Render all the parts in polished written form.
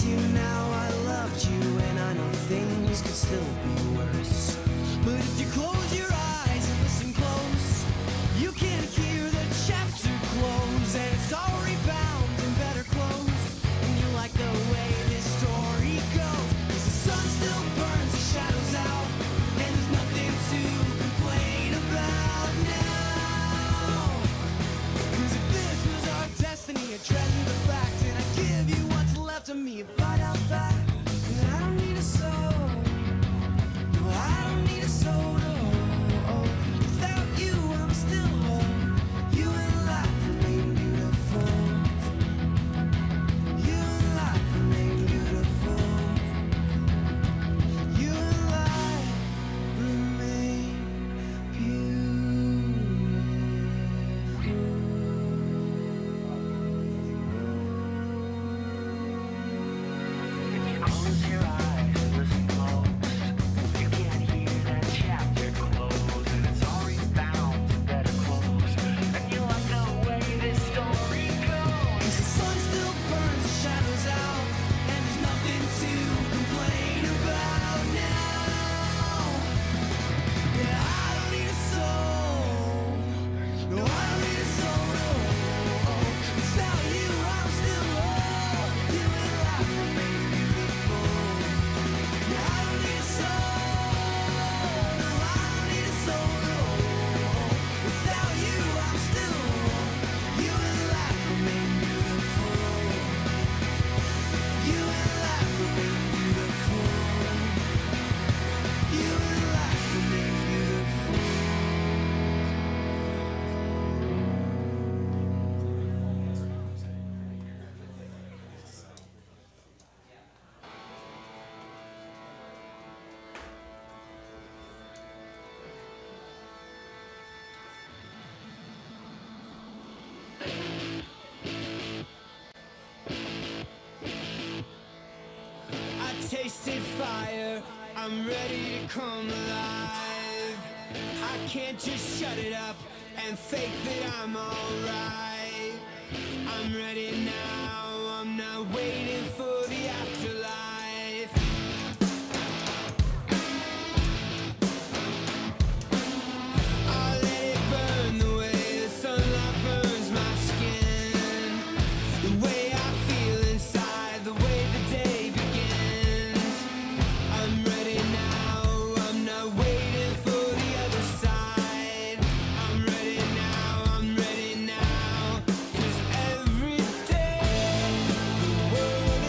you now, I loved you, and I know things could still be worse. But if you close your eyes and listen close, you can hear the chapter close, and it's already bound in better clothes. And you like the way this story goes, 'cause the sun still burns the shadows out, and there's nothing to complain about now. 'Cause if this was our destiny, I'd treasure the fact, and I'd give you what's left of me and find out that I don't need a soul. No, I don't need a soul, no. Without you, I'm still whole. You and life remain beautiful. You and life remain beautiful. You and life remain Close your eyes and listen close. You can't hear that chapter close, and it's already bound to better close. And you like the way this story goes. 'cause the sun still burns the shadows out, and there's nothing to complain about now. Yeah, I don't need a soul. No, I don't need a soul, no. Without you, I'm still whole. You and life remain beautiful. Yeah, I don't need a soul. No, I don't need a soul, no. Without you, I'm still whole. You and life remain beautiful. You and life remain beautiful. You and life remain beautiful. I tasted fire, I'm ready to come alive. I can't just shut it up and fake that I'm alright. I'm ready now, I'm not waiting for the afterlife. I'll let it burn the way the sunlight burns my skin. The way I feel inside, the way the day begins. I'm ready now, I'm not waiting for the other side. I'm ready now, I'm ready now. 'Cause every day the world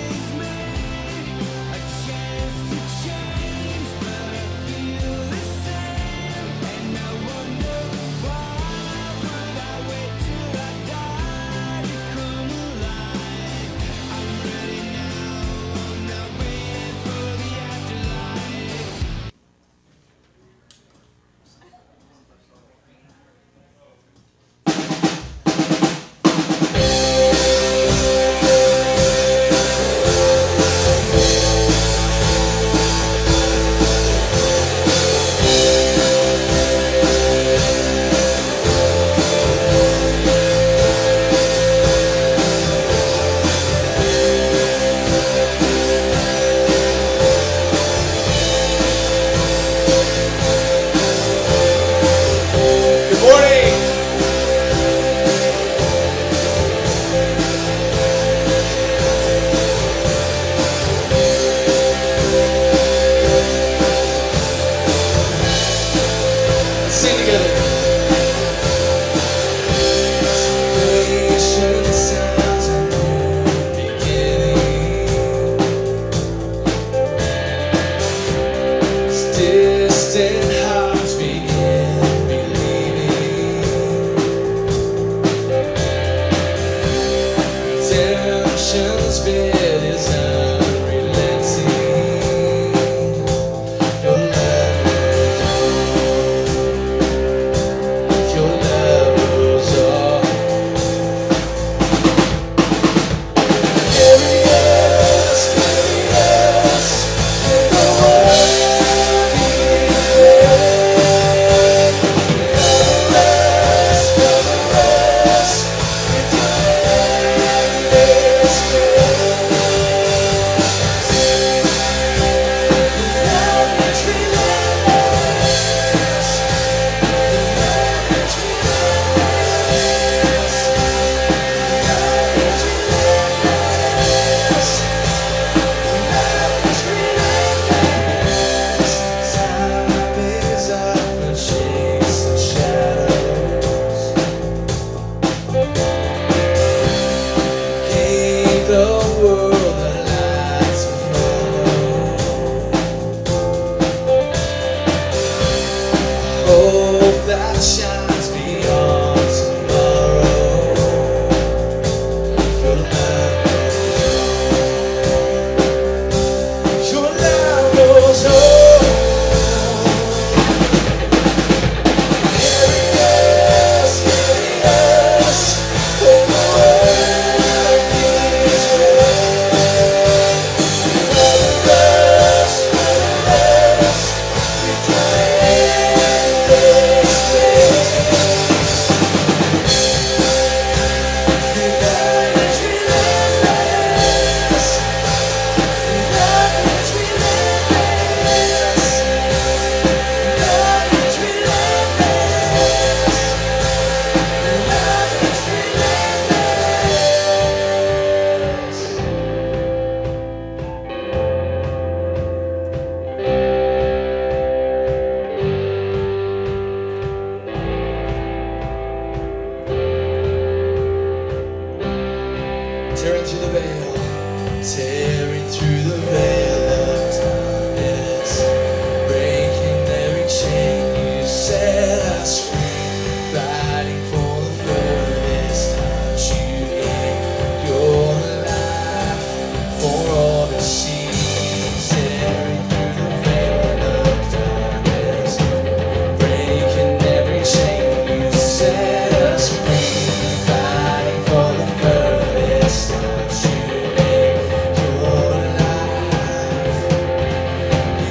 through the veil of darkness, breaking every chain. You set us free, fighting for the furthest touch. You gave your life for all to see. Tearing through the veil of darkness, breaking every chain. You set us free, fighting for the furthest touch. You gave your life. You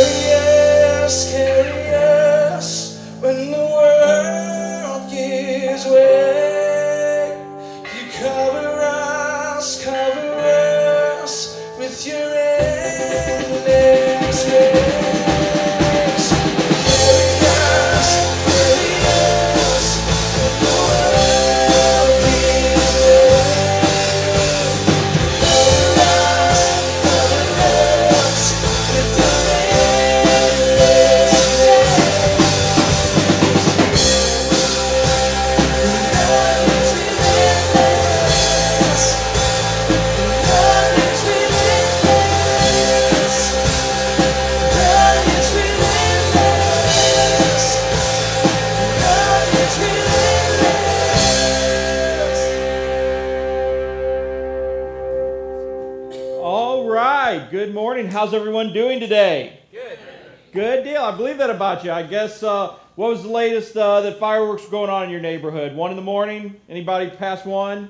carry us when the world gives way. You cover us with your endless grace. Carry us when the world gives way. Cover us with your endless All right, good morning. How's everyone doing today? Good deal. I believe that about you. I guess, what was the latest that fireworks were going on in your neighborhood? 1 in the morning? Anybody past 1?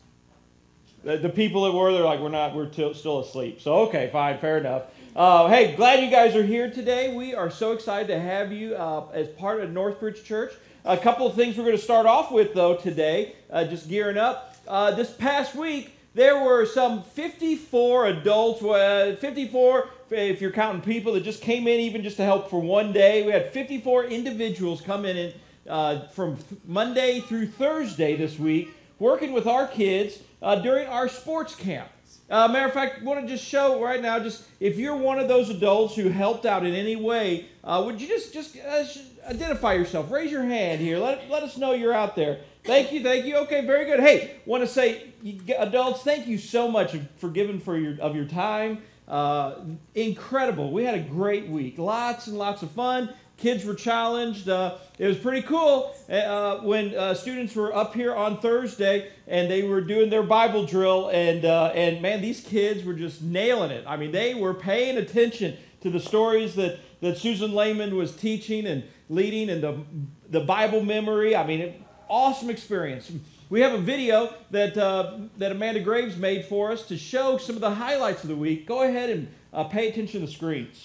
The people that were, they're like, we're still asleep. So, okay, fine, fair enough. Hey, glad you guys are here today. We are so excited to have you as part of Northbridge Church. A couple of things we're going to start off with, though, today, just gearing up. This past week, there were some 54 adults, 54 if you're counting people that just came in even just to help for one day. We had 54 individuals come in from Monday through Thursday this week, working with our kids during our sports camp. Matter of fact, I want to just show right now, just if you're one of those adults who helped out in any way, would you just identify yourself? Raise your hand here. Let us know you're out there. Thank you. Okay, very good. Hey, want to say, adults, thank you so much for giving of your time. Incredible. We had a great week. Lots and lots of fun. Kids were challenged. It was pretty cool when students were up here on Thursday and they were doing their Bible drill, and man, these kids were just nailing it. I mean, they were paying attention to the stories that Susan Lehman was teaching and leading, and the Bible memory. I mean, awesome experience. We have a video that Amanda Graves made for us to show some of the highlights of the week. Go ahead and pay attention to the screens.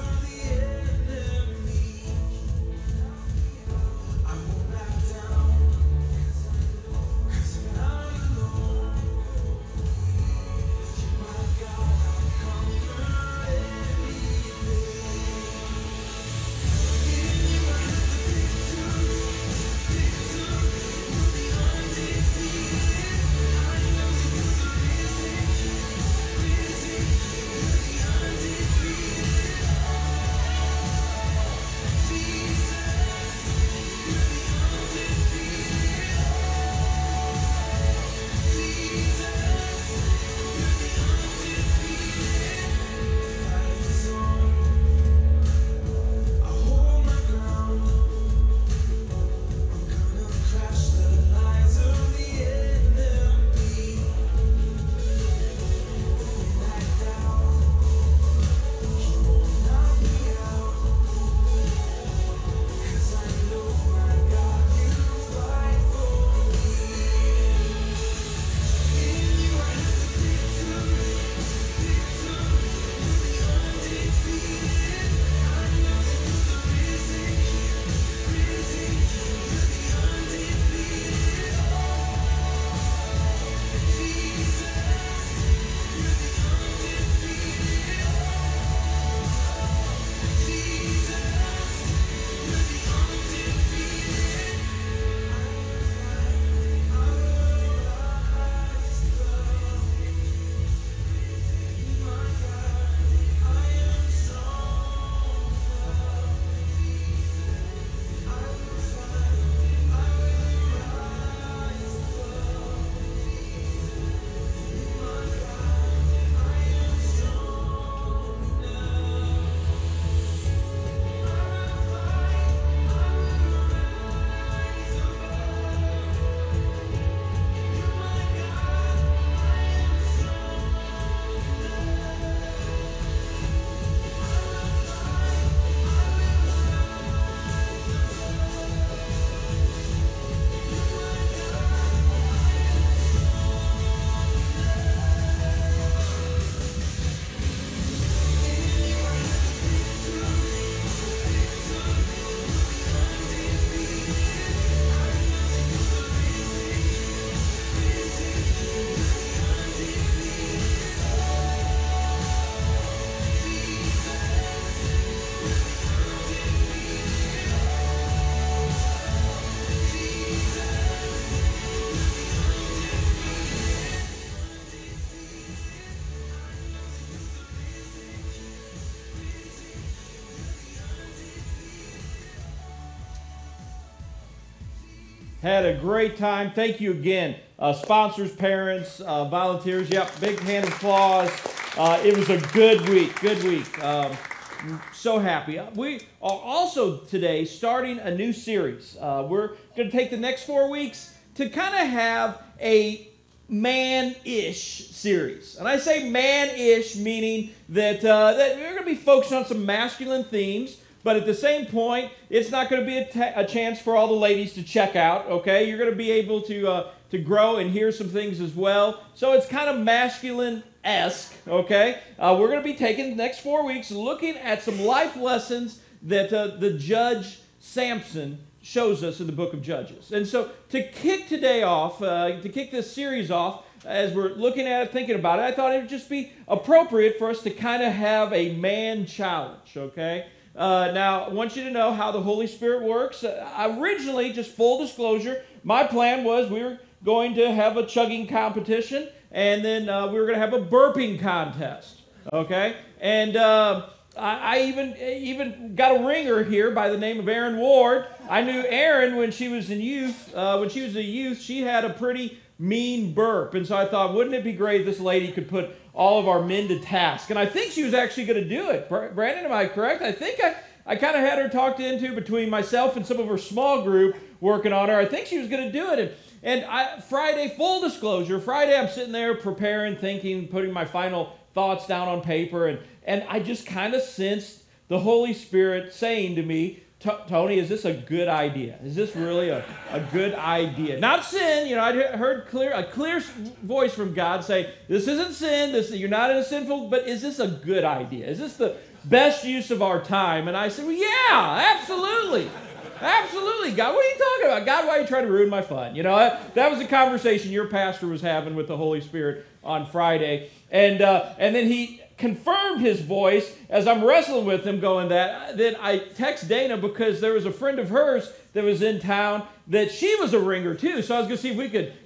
I won't back down. Had a great time. Thank you again. Sponsors, parents, volunteers. Yep, big hand of applause. It was a good week. Good week. So happy. We are also today starting a new series. We're going to take the next 4 weeks to kind of have a man-ish series. And I say man-ish meaning that we're going to be focused on some masculine themes, but at the same point, it's not going to be a chance for all the ladies to check out, okay? You're going to be able to grow and hear some things as well. So it's kind of masculine-esque, okay? We're going to be taking the next 4 weeks looking at some life lessons that the judge Samson shows us in the book of Judges. And so to kick today off, to kick this series off, as we're looking at it, thinking about it, I thought it would just be appropriate for us to kind of have a man challenge, okay? Now, I want you to know how the Holy Spirit works. Originally, just full disclosure, my plan was we were going to have a chugging competition, and then we were going to have a burping contest, okay? And I even got a ringer here by the name of Erin Ward. I knew Erin when she was in youth. When she was a youth, she had a pretty mean burp. And so I thought, wouldn't it be great if this lady could put all of our men to task? And I think she was actually going to do it. Brandon, am I correct? I think I kind of had her talked into between myself and some of her small group working on her. I think she was going to do it. And Friday, full disclosure, Friday I'm sitting there preparing, thinking, putting my final thoughts down on paper, and I just kind of sensed the Holy Spirit saying to me, Tony, is this a good idea? Is this really a good idea? Not sin. You know, I heard a clear voice from God say, this isn't sin. You're not in a sinful, but is this a good idea? Is this the best use of our time? And I said, well, yeah, absolutely. Absolutely, God. What are you talking about? God, why are you trying to ruin my fun? You know, that was the conversation your pastor was having with the Holy Spirit on Friday. And then he confirmed his voice as I'm wrestling with him going that. Then I text Dana because there was a friend of hers that was in town that she was a ringer too. So I was going to see if we could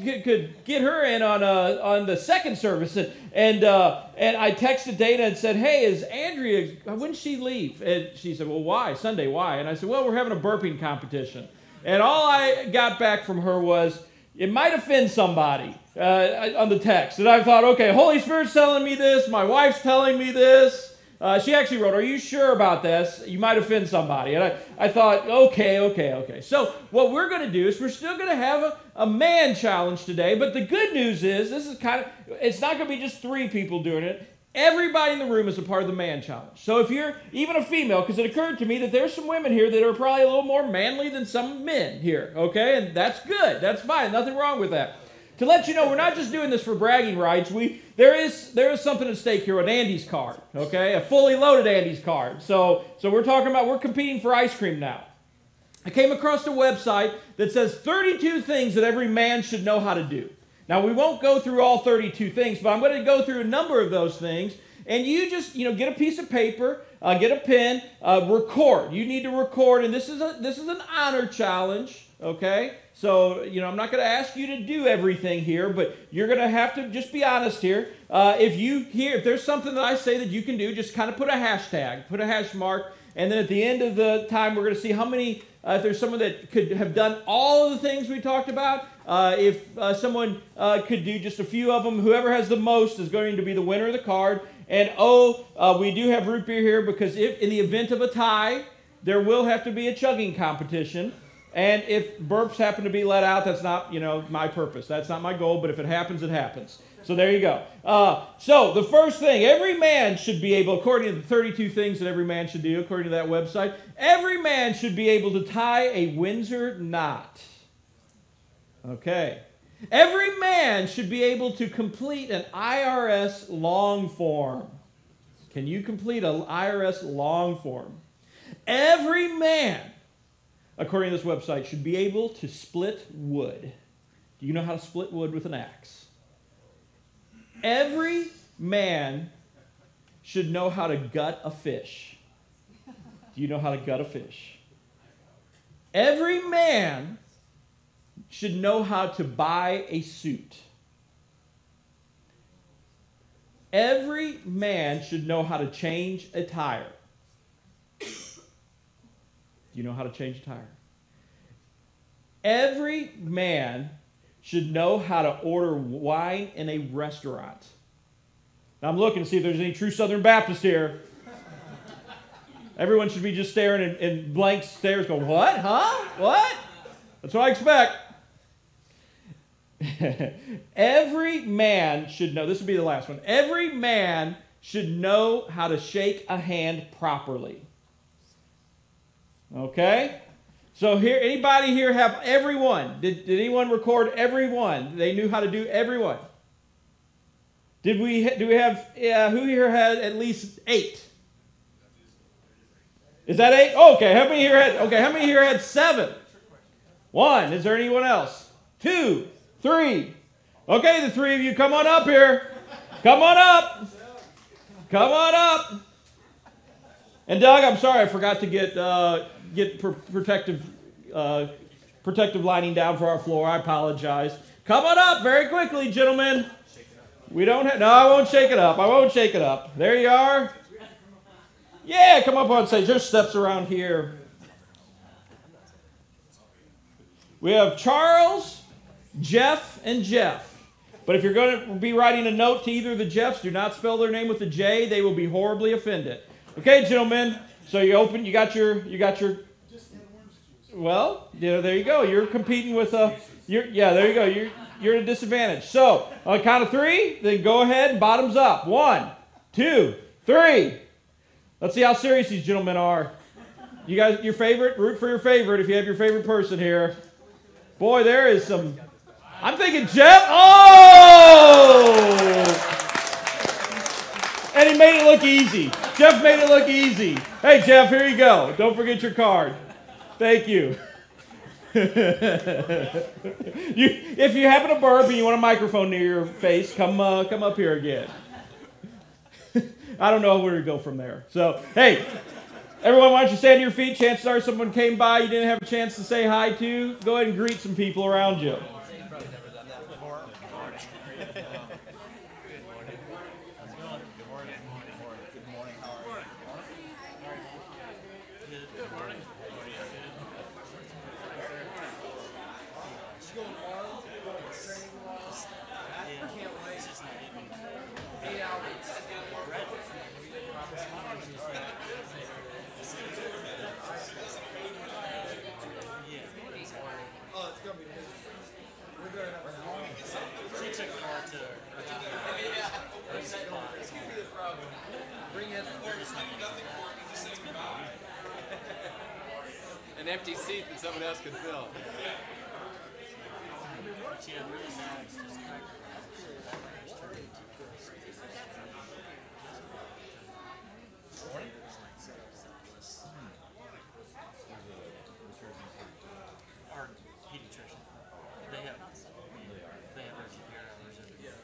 get her in on the second service. And I texted Dana and said, hey, is Andrea, when did she leave? And she said, well, why? Sunday, why? And I said, well, we're having a burping competition. And all I got back from her was, it might offend somebody on the text. And I thought, okay, Holy Spirit's telling me this. My wife's telling me this. She actually wrote, are you sure about this? You might offend somebody. And I thought, okay. So what we're going to do is we're still going to have a man challenge today. But the good news is, it's not going to be just 3 people doing it. Everybody in the room is a part of the man challenge. So if you're even a female, because it occurred to me that there's some women here that are probably a little more manly than some men here, okay? And that's good. That's fine. Nothing wrong with that. To let you know, we're not just doing this for bragging rights. There is something at stake here, an Andy's card, okay? A fully loaded Andy's card. So we're competing for ice cream now. I came across a website that says 32 things that every man should know how to do. Now, we won't go through all 32 things, but I'm going to go through a number of those things. And you just, get a piece of paper, get a pen, record. You need to record, and this is an honor challenge, okay? So, I'm not going to ask you to do everything here, but you're going to have to just be honest here. If there's something that I say that you can do, just kind of put a hashtag, put a hash mark, and then at the end of the time, we're going to see how many, if there's someone that could have done all of the things we talked about. If someone could do just a few of them, whoever has the most is going to be the winner of the card. And we do have root beer here because if in the event of a tie, there will have to be a chugging competition. And if burps happen to be let out, that's not, my purpose. That's not my goal, but if it happens, it happens. So there you go. So the first thing, every man should be able, according to the 32 things that every man should do, according to that website, every man should be able to tie a Windsor knot. Okay. Every man should be able to complete an IRS long form. Can you complete an IRS long form? Every man, according to this website, should be able to split wood. Do you know how to split wood with an axe? Every man should know how to gut a fish. Do you know how to gut a fish? Every man should know how to buy a suit. Every man should know how to change a tire. Do you know how to change a tire? Every man should know how to order wine in a restaurant. Now I'm looking to see if there's any true Southern Baptists here. Everyone should be just staring in blank stares going, what? Huh? What? That's what I expect. Every man should know, this would be the last one. Every man should know how to shake a hand properly. Okay? So here, anybody here have everyone? Did anyone record everyone? They knew how to do everyone. Do we have, who here had at least 8? Is that 8? Oh, okay. How many here had 7? 1. Is there anyone else? 2, 3. Okay, the 3 of you, come on up here. Come on up. Come on up. And Doug, I'm sorry, I forgot to get protective lining down for our floor. I apologize. Come on up very quickly, gentlemen. We don't have, no, I won't shake it up. I won't shake it up. There you are. Yeah, come up on stage. There's steps around here. We have Charles, Jeff, and Jeff. But if you're going to be writing a note to either of the Jeffs, do not spell their name with a J. They will be horribly offended. Okay, gentlemen. So you got your. Well, there you go. You're competing with there you go. You're at a disadvantage. So on the count of 3, then go ahead and bottoms up. 1, 2, 3. Let's see how serious these gentlemen are. You guys, your favorite? Root for your favorite if you have your favorite person here. Boy, there is some. I'm thinking Jeff. Oh! And he made it look easy. Jeff made it look easy. Hey, Jeff, here you go. Don't forget your card. Thank you. If you happen to burp and you want a microphone near your face, come up here again. I don't know where to go from there. So, hey, everyone, why don't you stand to your feet? Chances are someone came by you didn't have a chance to say hi to. Go ahead and greet some people around you. An empty seat that someone else could fill. Our pediatrician. They have urgent care hours every day.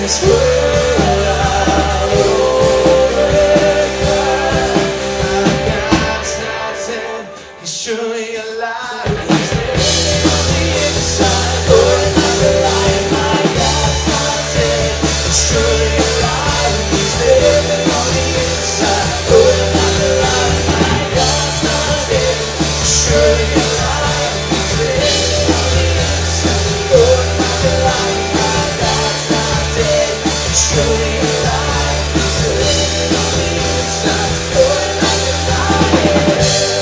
this world I'll overcome. My God's not dead, He's surely alive. He's living on the inside, pouring out the light. My God's not dead, He's surely alive. He's living on the inside, pouring out the light. My God's not dead, He's surely alive. He's living on the inside, pouring out the light. My God's not dead, He's surely alive. He's living on the inside, pouring out the light.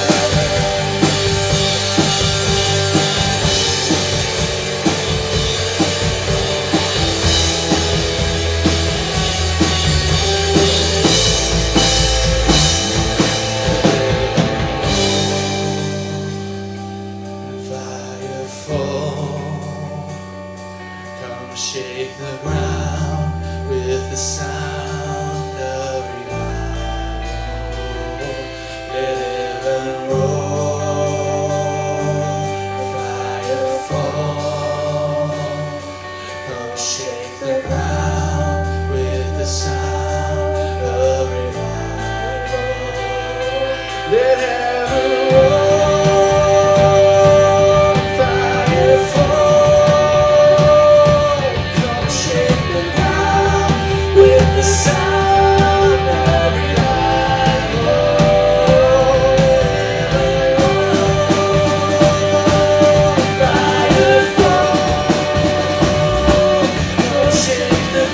Fire fall, come shake the ground with the sound of revival. Let heaven roar. Fire fall, come shake the ground with the sound of revival. Let heaven roar. Fire fall, come shake the ground with the sound of revival. Fire fall, come shake the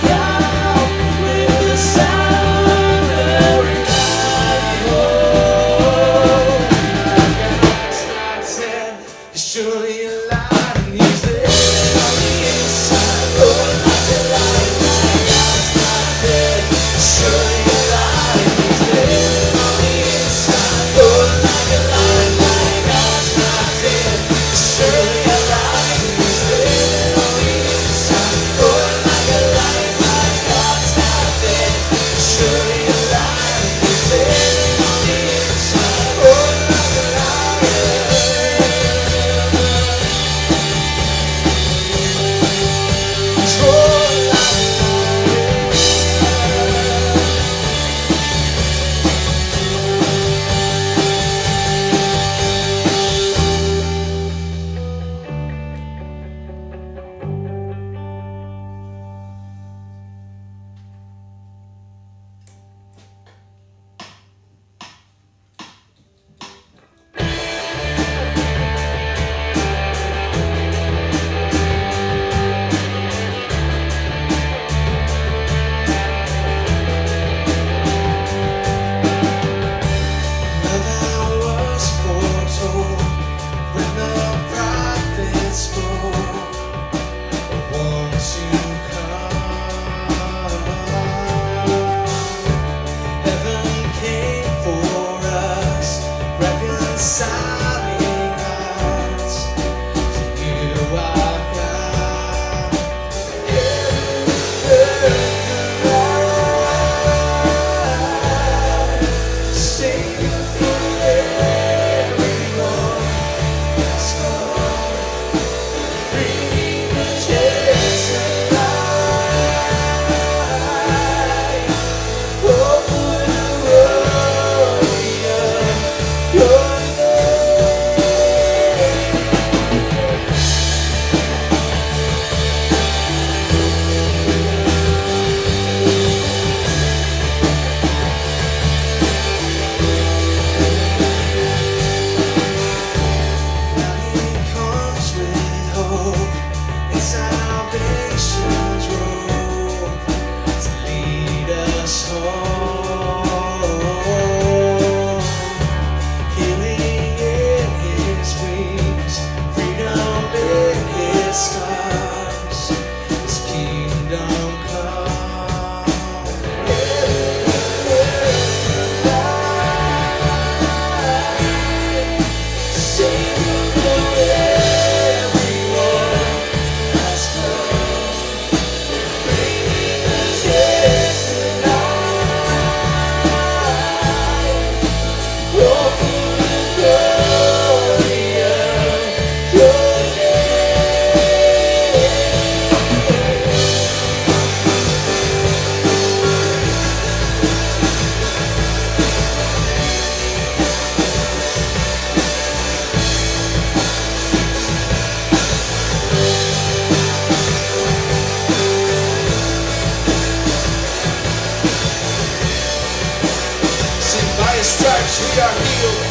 stripes we are healed.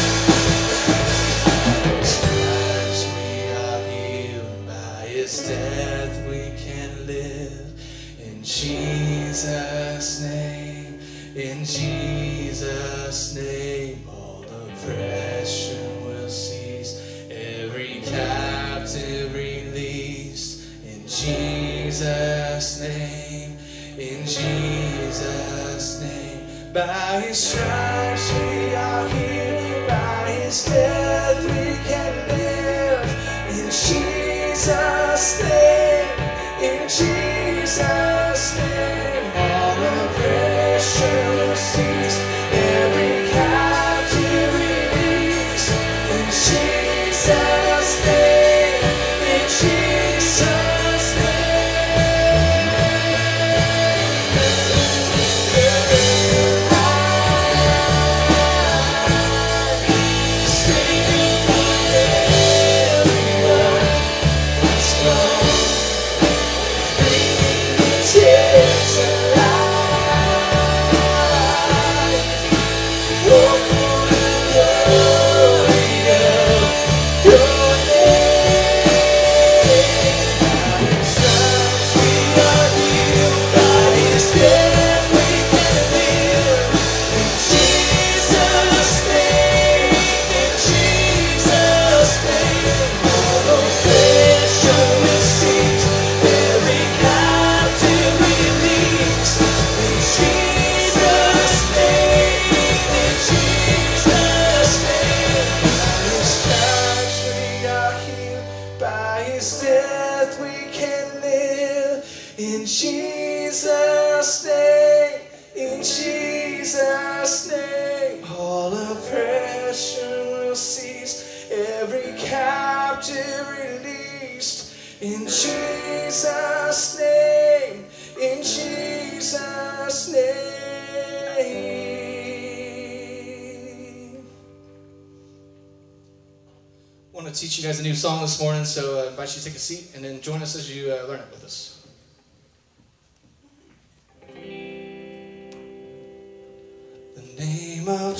Stripes we are healed. By his death we can live. In Jesus' name, in Jesus' name, all oppression will cease. Every captive released. In Jesus' name, in Jesus' name. By his stripes we are healed. By his death we can live. In Jesus' name, in Jesus' name, all oppression will cease. Every captive release. In Jesus' name, in Jesus' name. In Jesus' name, in Jesus' name, all oppression will cease, every captive released. In Jesus' name, in Jesus' name. I want to teach you guys a new song this morning, so I invite you to take a seat and then join us as you learn it with us. The name of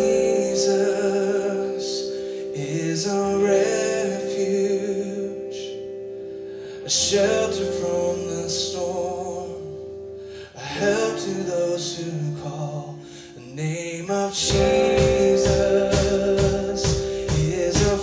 Jesus is a refuge, a shelter from the storm, a help to those who call. The name of Jesus is a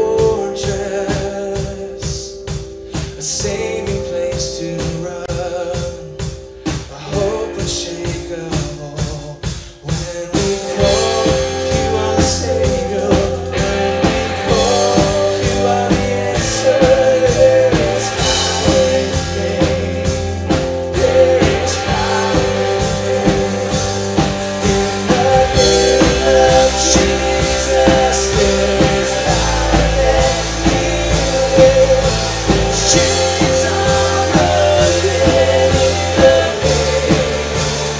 fortress, a saving place to run, a hope unshakable. When we call, you are the Savior. When we call, you are the answer. There is power in the name. There is power in the name. In the name of Jesus, there is power that heals. Chains are broken in the name.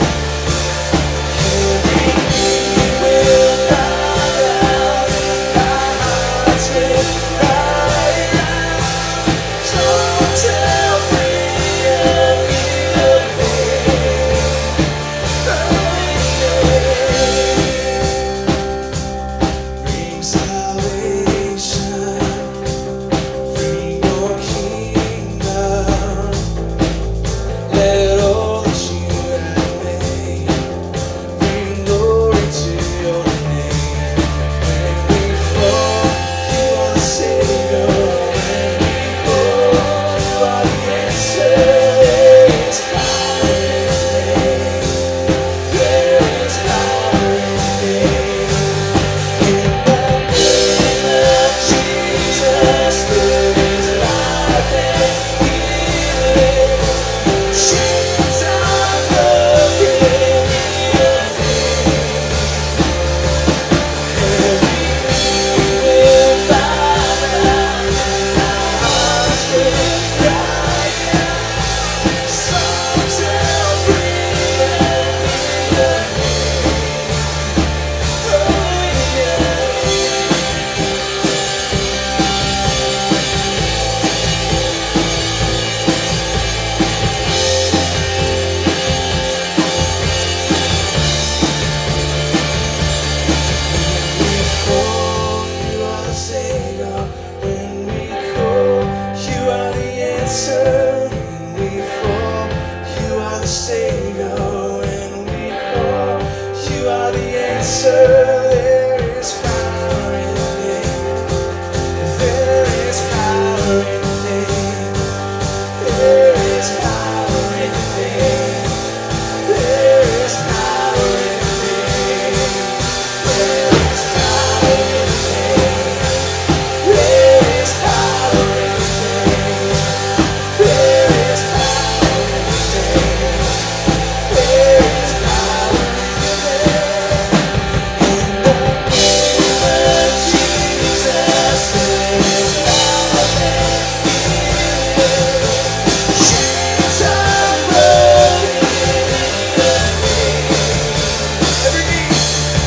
the Savior when we fall. You are the answer. There is power in the name. There is power in the name. There is power in the name. There is power in the name. There is power in the name. There is power in the name. There is power in the name. There is power in the name. In the name of Jesus, there is power and healing. Chains are broken in the name. Every knee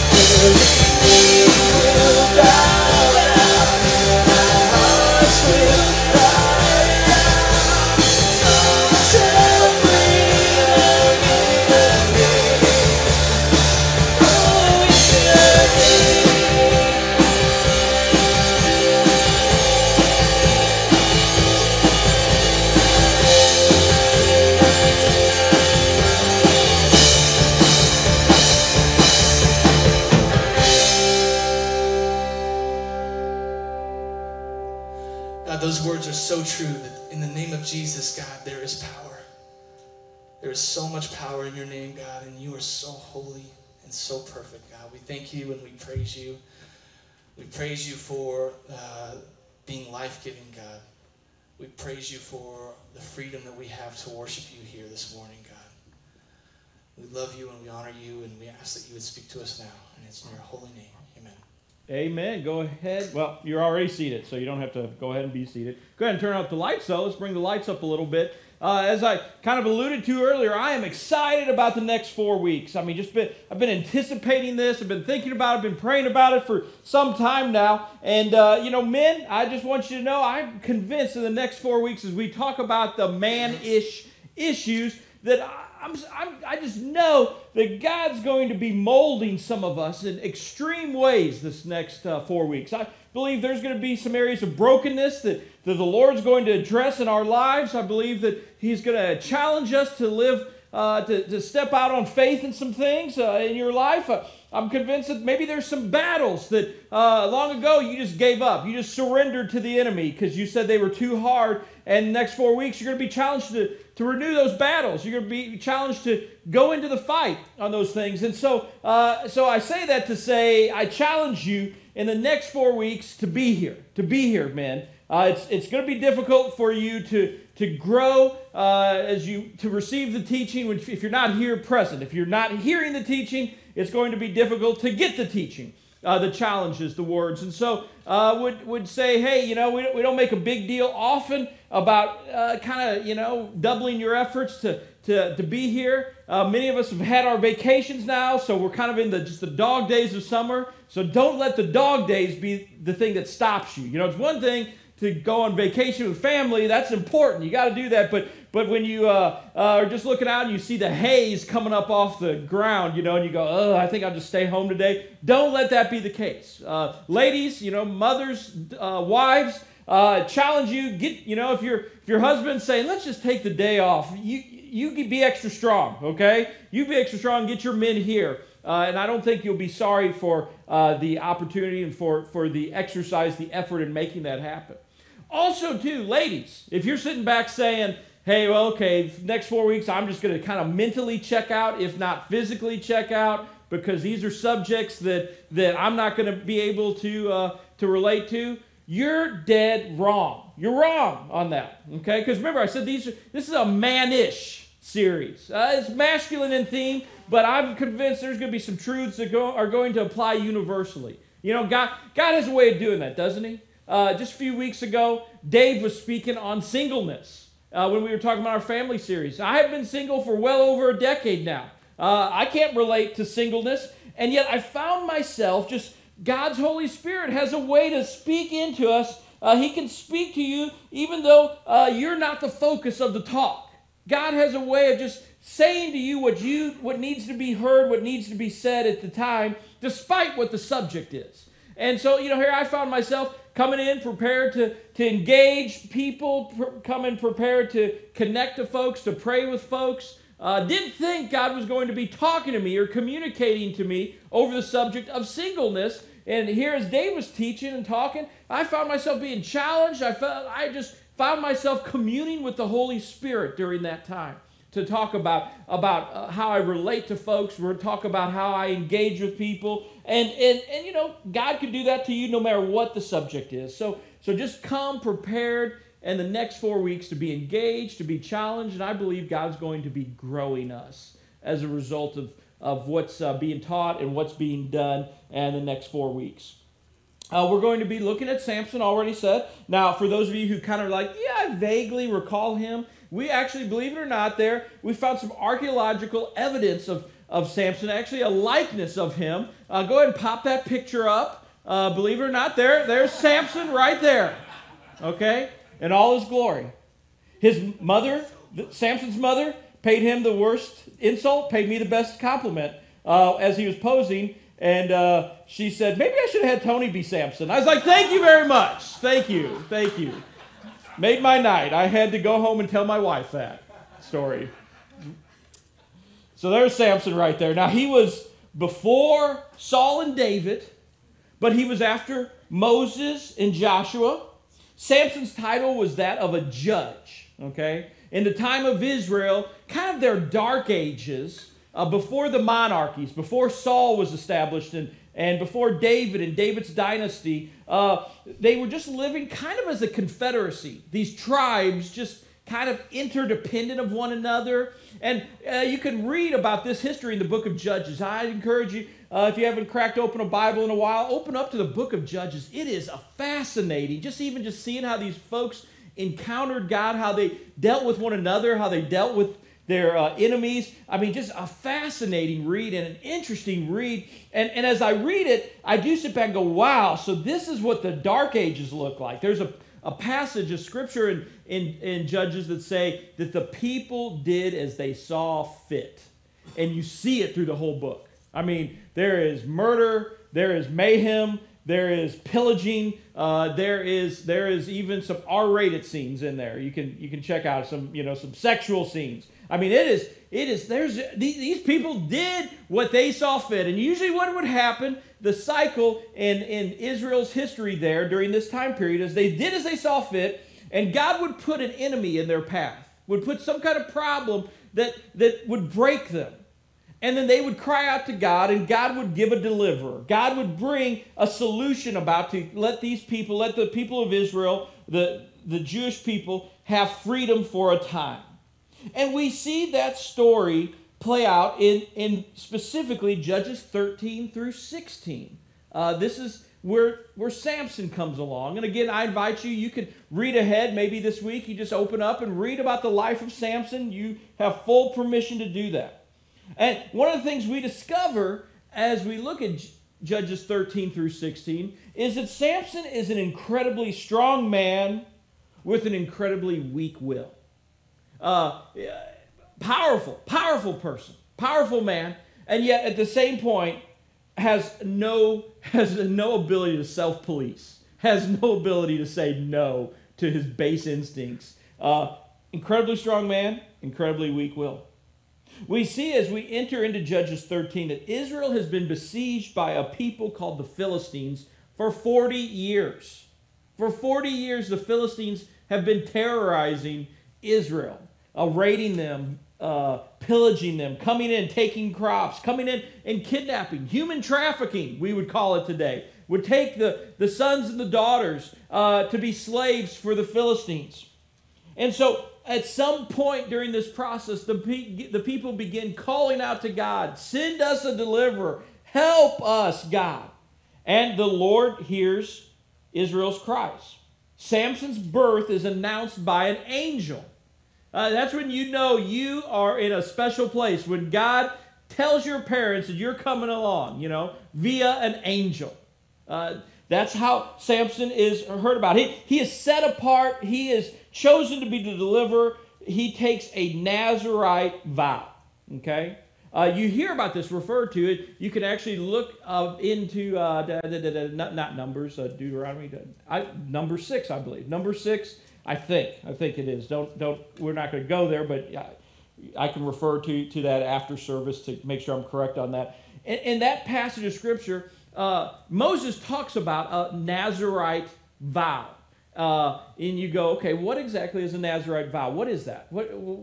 will bow down, and our hearts will cry out. Total freedom in the name. Oh, in the name. God, those words are so true that in the name of Jesus, God, there is power. There is so much power in your name, God, and you are so holy and so perfect, God. We thank you and we praise you. We praise you for being life-giving, God. We praise you for the freedom that we have to worship you here this morning, God. We love you and we honor you, and we ask that you would speak to us now. And it's in your holy name. Amen. Amen. Go ahead. Well, you're already seated, so you don't have to go ahead and be seated. Go ahead and turn out the lights, though. Let's bring the lights up a little bit. As I kind of alluded to earlier, I am excited about the next 4 weeks. I mean, I've been anticipating this. I've been thinking about it. I've been praying about it for some time now. And, men, I just want you to know I'm convinced in the next 4 weeks as we talk about the man-ish issues that I just know that God's going to be molding some of us in extreme ways this next 4 weeks. I believe there's going to be some areas of brokenness that the Lord's going to address in our lives. I believe that He's going to challenge us to live, to step out on faith in some things in your life. I'm convinced that maybe there's some battles that long ago you just gave up. You just surrendered to the enemy because you said they were too hard. And the next 4 weeks, you're going to be challenged to renew those battles. You're going to be challenged to go into the fight on those things. And so I say that to say I challenge you in the next 4 weeks to be here, men. It's going to be difficult for you to grow to receive the teaching if you're not here present. If you're not hearing the teaching, it's going to be difficult to get the teaching, the challenges, the words. And so would say, hey, we don't make a big deal often about doubling your efforts to be here. Many of us have had our vacations now, so we're kind of in just the dog days of summer. So don't let the dog days be the thing that stops you. It's one thing to go on vacation with family. That's important. You got to do that. But when you are just looking out and you see the haze coming up off the ground, and you go, oh, I think I'll just stay home today. Don't let that be the case. Ladies, mothers, wives, challenge you. If your husband's saying, let's just take the day off, you be extra strong, okay? You be extra strong. Get your men here. And I don't think you'll be sorry for the opportunity and for the exercise, the effort in making that happen. Also, too, ladies, if you're sitting back saying, hey, well, okay, next 4 weeks, I'm just going to kind of mentally check out, if not physically check out, because these are subjects that I'm not going to be able to relate to, you're dead wrong. You're wrong on that, okay? Because remember, I said this is a man-ish series. It's masculine in theme, but I'm convinced there's going to be some truths that are going to apply universally. God has a way of doing that, doesn't He? Just a few weeks ago, Dave was speaking on singleness when we were talking about our family series. I have been single for well over a decade now. I can't relate to singleness, and yet I found myself God's Holy Spirit has a way to speak into us. He can speak to you even though you're not the focus of the talk. God has a way of just saying to you what needs to be heard, what needs to be said at the time, despite what the subject is. And so, here I found myself coming in prepared to engage people, coming prepared to connect to folks, to pray with folks, didn't think God was going to be talking to me or communicating to me over the subject of singleness. And here as Dave was teaching and talking, I found myself being challenged. I just found myself communing with the Holy Spirit during that time to talk about how I relate to folks. We're to talk about how I engage with people. And you know, God can do that to you no matter what the subject is. So just come prepared in the next 4 weeks to be engaged, to be challenged, and I believe God's going to be growing us as a result of what's being taught and what's being done in the next 4 weeks. We're going to be looking at Samson, already said. Now, for those of you who kind of like, yeah, I vaguely recall him, we actually, believe it or not, we found some archaeological evidence of Samson, actually a likeness of him. Go ahead and pop that picture up. Believe it or not, there's Samson right there, okay, in all his glory. His mother, Samson's mother, paid him the worst insult, paid me the best compliment as he was posing. And she said, maybe I should have had Tony be Samson. I was like, thank you very much. Thank you. Made my night. I had to go home and tell my wife that story. So there's Samson right there. Now, he was before Saul and David, but he was after Moses and Joshua. Samson's title was that of a judge, okay? In the time of Israel, kind of their dark ages, before the monarchies, before Saul was established and before David and David's dynasty, they were just living kind of as a confederacy. These tribes just kind of interdependent of one another. And you can read about this history in the book of Judges. I encourage you, if you haven't cracked open a Bible in a while, open up to the book of Judges. It is a fascinating, just seeing how these folks encountered God, how they dealt with one another, how they dealt with their enemies. I mean, just a fascinating read and an interesting read. And as I read it, I do sit back and go, wow, so this is what the dark ages look like. There's a passage of scripture in Judges that say that the people did as they saw fit. And you see it through the whole book. I mean, there is murder, there is mayhem, there is pillaging, there is even some R-rated scenes in there. You can check out some sexual scenes. I mean, these people did what they saw fit. And usually what would happen, the cycle in Israel's history there during this time period is they did as they saw fit, and God would put an enemy in their path, would put some kind of problem that would break them. And then they would cry out to God, and God would give a deliverer. God would bring a solution about to let the people of Israel, the Jewish people, have freedom for a time. And we see that story play out in specifically Judges 13 through 16. This is where Samson comes along. And again, I invite you can read ahead. Maybe this week you just open up and read about the life of Samson. You have full permission to do that. And one of the things we discover as we look at Judges 13 through 16 is that Samson is an incredibly strong man with an incredibly weak will. Powerful person, powerful man, and yet at the same point has no ability to self-police, has no ability to say no to his base instincts. Incredibly strong man, incredibly weak will. We see as we enter into Judges 13 that Israel has been besieged by a people called the Philistines for 40 years. For 40 years, the Philistines have been terrorizing Israel, raiding them, pillaging them, coming in, taking crops, coming in and kidnapping, human trafficking, we would call it today, would take the sons and the daughters to be slaves for the Philistines. And so at some point during this process, the people begin calling out to God, send us a deliverer, help us, God. And the Lord hears Israel's cries. Samson's birth is announced by an angel. That's when you know you are in a special place, when God tells your parents that you're coming along, via an angel. That's how Samson is heard about. He is set apart. He is chosen to be the deliverer. He takes a Nazirite vow. Okay? You hear about this referred to it. You can actually look into, not Numbers, Deuteronomy, number 6, I believe. Number 6, I think it is. We're not going to go there, but I can refer to that after service to make sure I'm correct on that. In that passage of Scripture, Moses talks about a Nazirite vow. And you go, okay, what exactly is a Nazirite vow? What is that?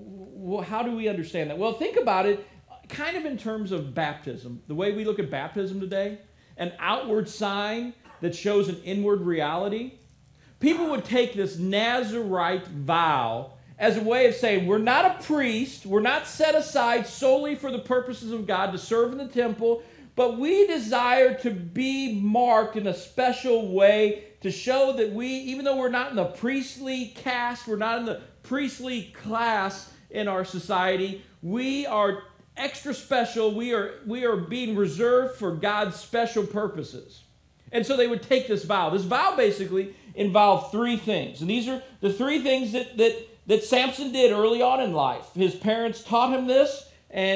How do we understand that? Well, think about it kind of in terms of baptism. The way we look at baptism today, an outward sign that shows an inward reality. People would take this Nazirite vow as a way of saying, we're not a priest, we're not set aside solely for the purposes of God to serve in the temple, but we desire to be marked in a special way to show that we, even though we're not in the priestly caste, we're not in the priestly class in our society, we are extra special, we are being reserved for God's special purposes. And so they would take this vow. This vow basically involved three things. And these are the three things that Samson did early on in life. His parents taught him this,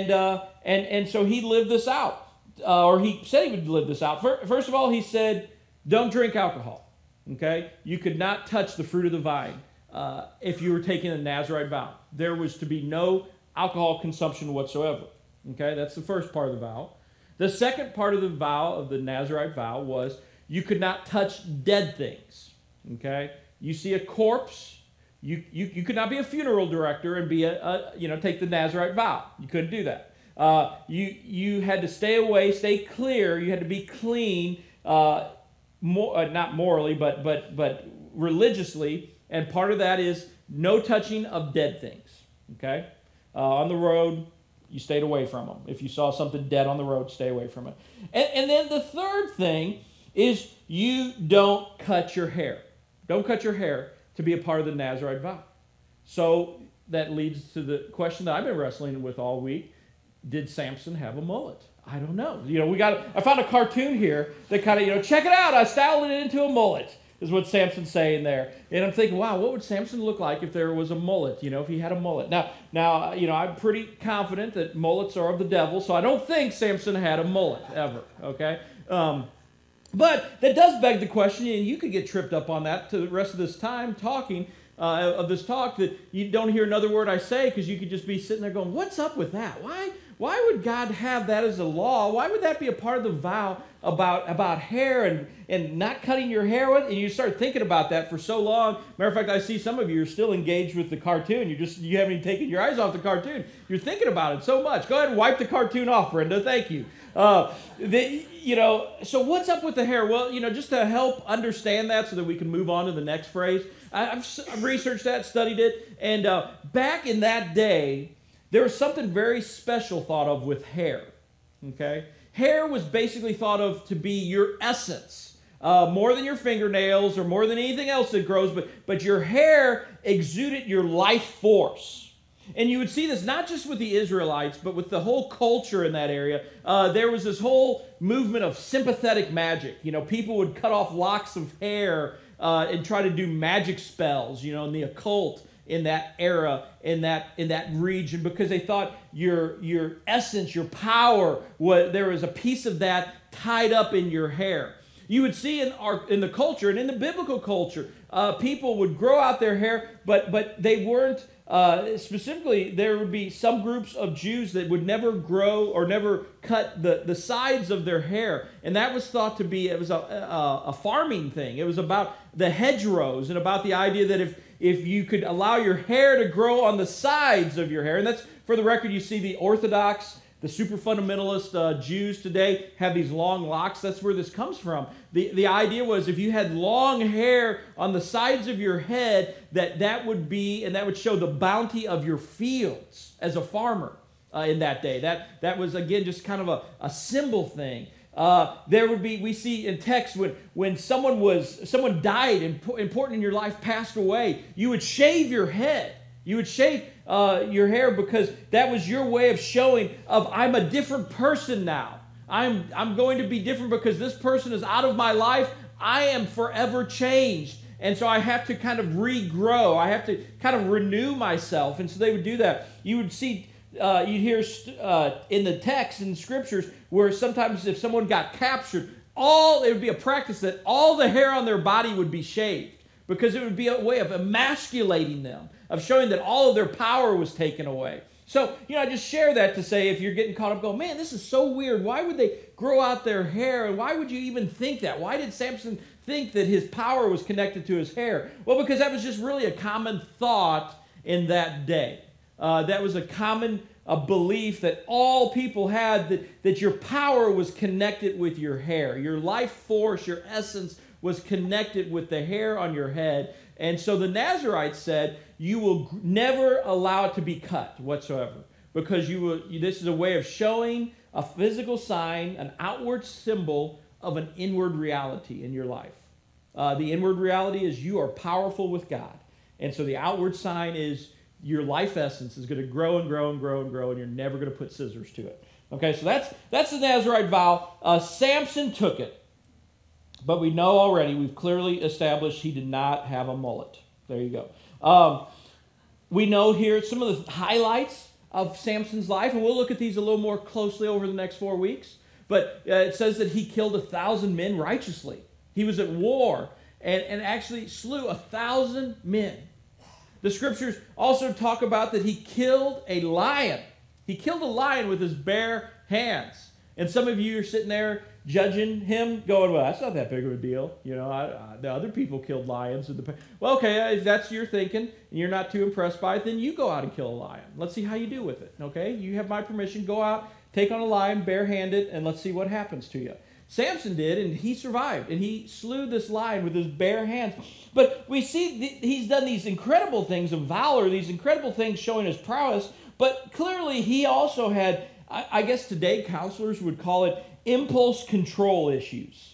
and so he lived this out. Or he said he would live this out. First of all, he said, don't drink alcohol. Okay? You could not touch the fruit of the vine if you were taking a Nazirite vow. There was to be no alcohol consumption whatsoever. Okay? That's the first part of the vow. The second part of the vow, of the Nazirite vow, was you could not touch dead things. Okay? You see a corpse, you could not be a funeral director and be take the Nazirite vow. You couldn't do that. You had to stay away, stay clear. You had to be clean, not morally, but religiously. And part of that is no touching of dead things. Okay, on the road, you stayed away from them. If you saw something dead on the road, stay away from it. And then the third thing is you don't cut your hair. Don't cut your hair to be a part of the Nazirite vow. So that leads to the question that I've been wrestling with all week. Did Samson have a mullet? I don't know. I found a cartoon here that kind of, check it out. I styled it into a mullet, is what Samson's saying there. And I'm thinking, wow, what would Samson look like if there was a mullet, if he had a mullet? Now, I'm pretty confident that mullets are of the devil, so I don't think Samson had a mullet ever, okay? But that does beg the question, and you could get tripped up on that to the rest of this time talking of this talk, that you don't hear another word I say because you could just be sitting there going, what's up with that? Why would God have that as a law? Why would that be a part of the vow about hair and not cutting your hair? And you start thinking about that for so long. Matter of fact, I see some of you are still engaged with the cartoon. You haven't even taken your eyes off the cartoon. You're thinking about it so much. Go ahead and wipe the cartoon off, Brenda. Thank you. So what's up with the hair? Well, just to help understand that so that we can move on to the next phrase, I've researched that, studied it, and back in that day, there was something very special thought of with hair. Okay? Hair was basically thought of to be your essence, more than your fingernails or more than anything else that grows, but your hair exuded your life force. And you would see this not just with the Israelites, but with the whole culture in that area. There was this whole movement of sympathetic magic. People would cut off locks of hair and try to do magic spells, in the occult in that era, in that region, because they thought your essence, your power, there was a piece of that tied up in your hair. You would see in the culture and in the biblical culture, people would grow out their hair, but they weren't. Specifically, there would be some groups of Jews that would never grow or never cut the sides of their hair. And that was thought to be, it was a farming thing. It was about the hedgerows and about the idea that if you could allow your hair to grow on the sides of your hair, and that's, for the record, you see the Orthodox, the super fundamentalist Jews today have these long locks. That's where this comes from. The idea was if you had long hair on the sides of your head, that would be, and that would show the bounty of your fields as a farmer in that day. That was, again, just kind of a symbol thing. There would be, we see in text when someone died, important in your life, passed away, you would shave your head. You would shave your hair because that was your way of showing of I'm a different person now. I'm going to be different because this person is out of my life. I am forever changed. And so I have to kind of regrow. I have to kind of renew myself. And so they would do that. You would see, you'd hear in the text, in the scriptures, where sometimes if someone got captured, it would be a practice that all the hair on their body would be shaved because it would be a way of emasculating them, of showing that all of their power was taken away. So, I just share that to say if you're getting caught up going, man, this is so weird. Why would they grow out their hair? And why would you even think that? Why did Samson think that his power was connected to his hair? Well, because that was just really a common thought in that day. That was a common belief that all people had, that your power was connected with your hair. Your life force, your essence was connected with the hair on your head. And so the Nazarites said, you will never allow it to be cut whatsoever, because this is a way of showing a physical sign, an outward symbol of an inward reality in your life. The inward reality is you are powerful with God. And so the outward sign is your life essence is going to grow and grow and grow and grow, and you're never going to put scissors to it. Okay, so that's the Nazarite vow. Samson took it. But we know already, we've clearly established he did not have a mullet. There you go. We know here some of the highlights of Samson's life, and we'll look at these a little more closely over the next 4 weeks. But it says that he killed 1,000 men righteously. He was at war and actually slew 1,000 men. The scriptures also talk about that he killed a lion. He killed a lion with his bare hands. And some of you are sitting there judging him, going, well, that's not that big of a deal. The other people killed lions. Well, okay, if that's your thinking and you're not too impressed by it, then you go out and kill a lion. Let's see how you do with it, okay? You have my permission. Go out, take on a lion, barehanded, and let's see what happens to you. Samson did, and he survived, and he slew this lion with his bare hands. But we see he's done these incredible things of valor, these incredible things showing his prowess, but clearly he also had, I guess today counselors would call it impulse control issues.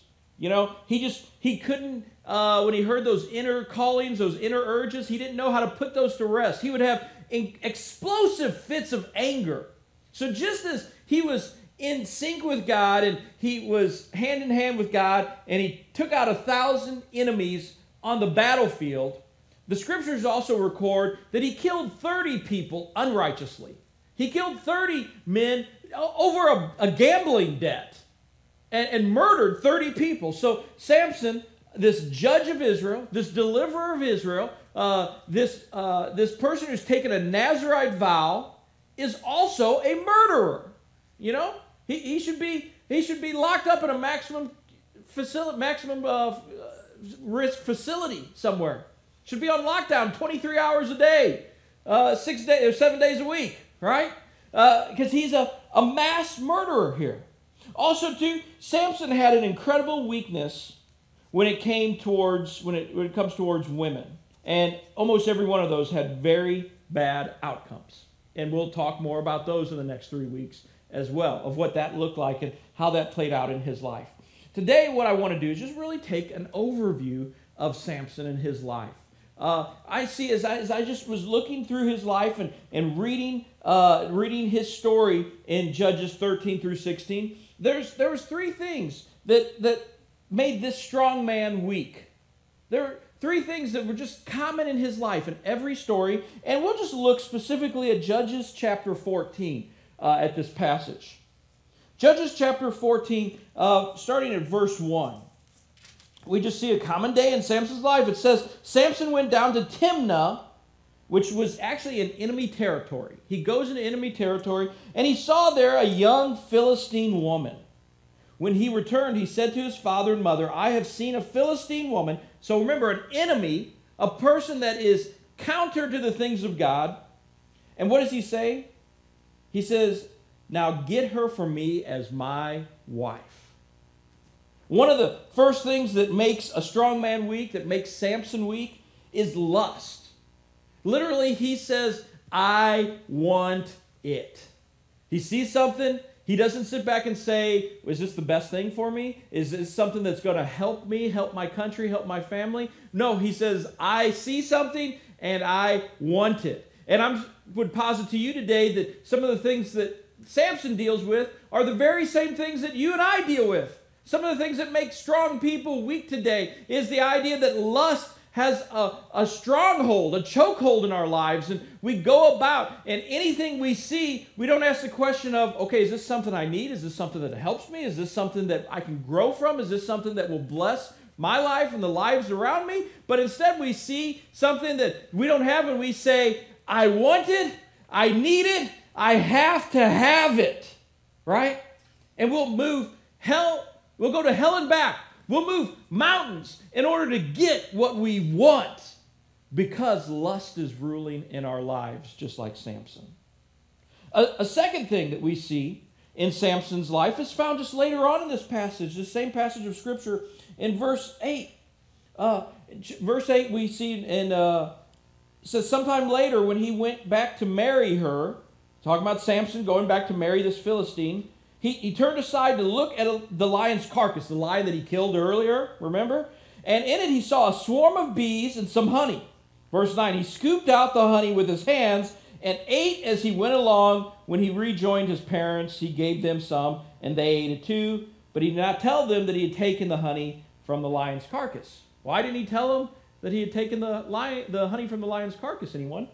He couldn't, when he heard those inner callings, those inner urges, he didn't know how to put those to rest. He would have explosive fits of anger. So just as he was in sync with God, and he was hand in hand with God, and he took out 1,000 enemies on the battlefield, the scriptures also record that he killed 30 people unrighteously. He killed 30 men over a gambling debt and murdered 30 people. So Samson, this judge of Israel, this deliverer of Israel, this person who's taken a Nazarite vow, is also a murderer. He should be locked up in a maximum risk facility somewhere. Should be on lockdown 23 hours a day, 7 days a week, right? Because he's a mass murderer here. Also, too, Samson had an incredible weakness when it comes towards women, and almost every one of those had very bad outcomes. And we'll talk more about those in the next 3 weeks as well, of what that looked like and how that played out in his life. Today, what I want to do is just really take an overview of Samson and his life. I see, as I just was looking through his life and reading his story in Judges 13 through 16, there was 3 things that made this strong man weak. There were 3 things that were just common in his life in every story, and we'll just look specifically at Judges chapter 14 at this passage. Judges chapter 14, starting at verse 1. We just see a common day in Samson's life. It says, Samson went down to Timnah, which was actually in enemy territory. He goes into enemy territory, and he saw there a young Philistine woman. When he returned, he said to his father and mother, I have seen a Philistine woman. So remember, an enemy, a person that is counter to the things of God. And what does he say? He says, now get her for me as my wife. One of the first things that makes a strong man weak, that makes Samson weak, is lust. Literally, he says, I want it. He sees something. He doesn't sit back and say, is this the best thing for me? Is this something that's going to help me, help my country, help my family? No, he says, I see something and I want it. And I would posit to you today that some of the things that Samson deals with are the very same things that you and I deal with. Some of the things that make strong people weak today is the idea that lust has a stronghold, a chokehold in our lives, and we go about, and anything we see, we don't ask the question of, okay, is this something I need? Is this something that helps me? Is this something that I can grow from? Is this something that will bless my life and the lives around me? But instead we see something that we don't have, and we say, I want it, I need it, I have to have it, right? And we'll move hell, we'll go to hell and back. We'll move mountains in order to get what we want because lust is ruling in our lives, just like Samson. A second thing that we see in Samson's life is found just later on in this passage, the same passage of Scripture in verse 8. Verse 8 we see says sometime later when he went back to marry her, talking about Samson going back to marry this Philistine, he turned aside to look at the lion's carcass, the lion that he killed earlier, remember? And in it he saw a swarm of bees and some honey. Verse 9, he scooped out the honey with his hands and ate as he went along. When he rejoined his parents, he gave them some, and they ate it too. But he did not tell them that he had taken the honey from the lion's carcass. Why didn't he tell them that he had taken the honey from the lion's carcass? Anyone?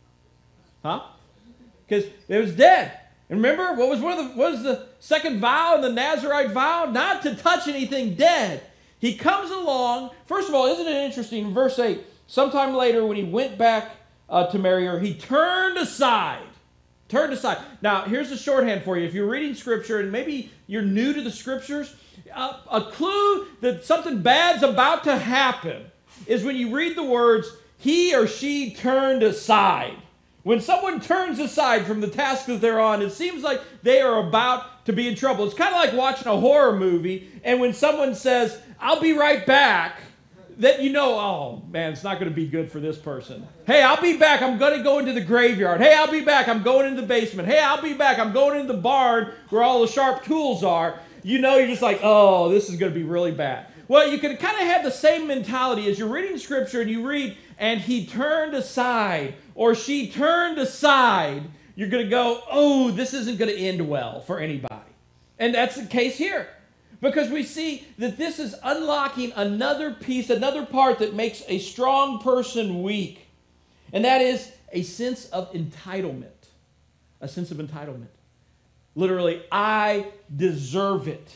Huh? Because it was dead. And remember, what was the second vow in the Nazirite vow? Not to touch anything dead. He comes along. First of all, isn't it interesting? In verse 8, sometime later when he went back to marry her, he turned aside. Turned aside. Now, here's the shorthand for you. If you're reading Scripture and maybe you're new to the Scriptures, a clue that something bad's about to happen is when you read the words, he or she turned aside. When someone turns aside from the task that they're on, it seems like they are about to be in trouble. It's kind of like watching a horror movie, and when someone says, I'll be right back, that you know, oh, man, it's not going to be good for this person. Hey, I'll be back. I'm going to go into the graveyard. Hey, I'll be back. I'm going into the basement. Hey, I'll be back. I'm going into the barn where all the sharp tools are. You know, you're just like, oh, this is going to be really bad. Well, you can kind of have the same mentality as you're reading Scripture and you read, and he turned aside, or she turned aside. You're going to go, oh, this isn't going to end well for anybody. And that's the case here. Because we see that this is unlocking another piece, another part that makes a strong person weak. And that is a sense of entitlement. A sense of entitlement. Literally, I deserve it.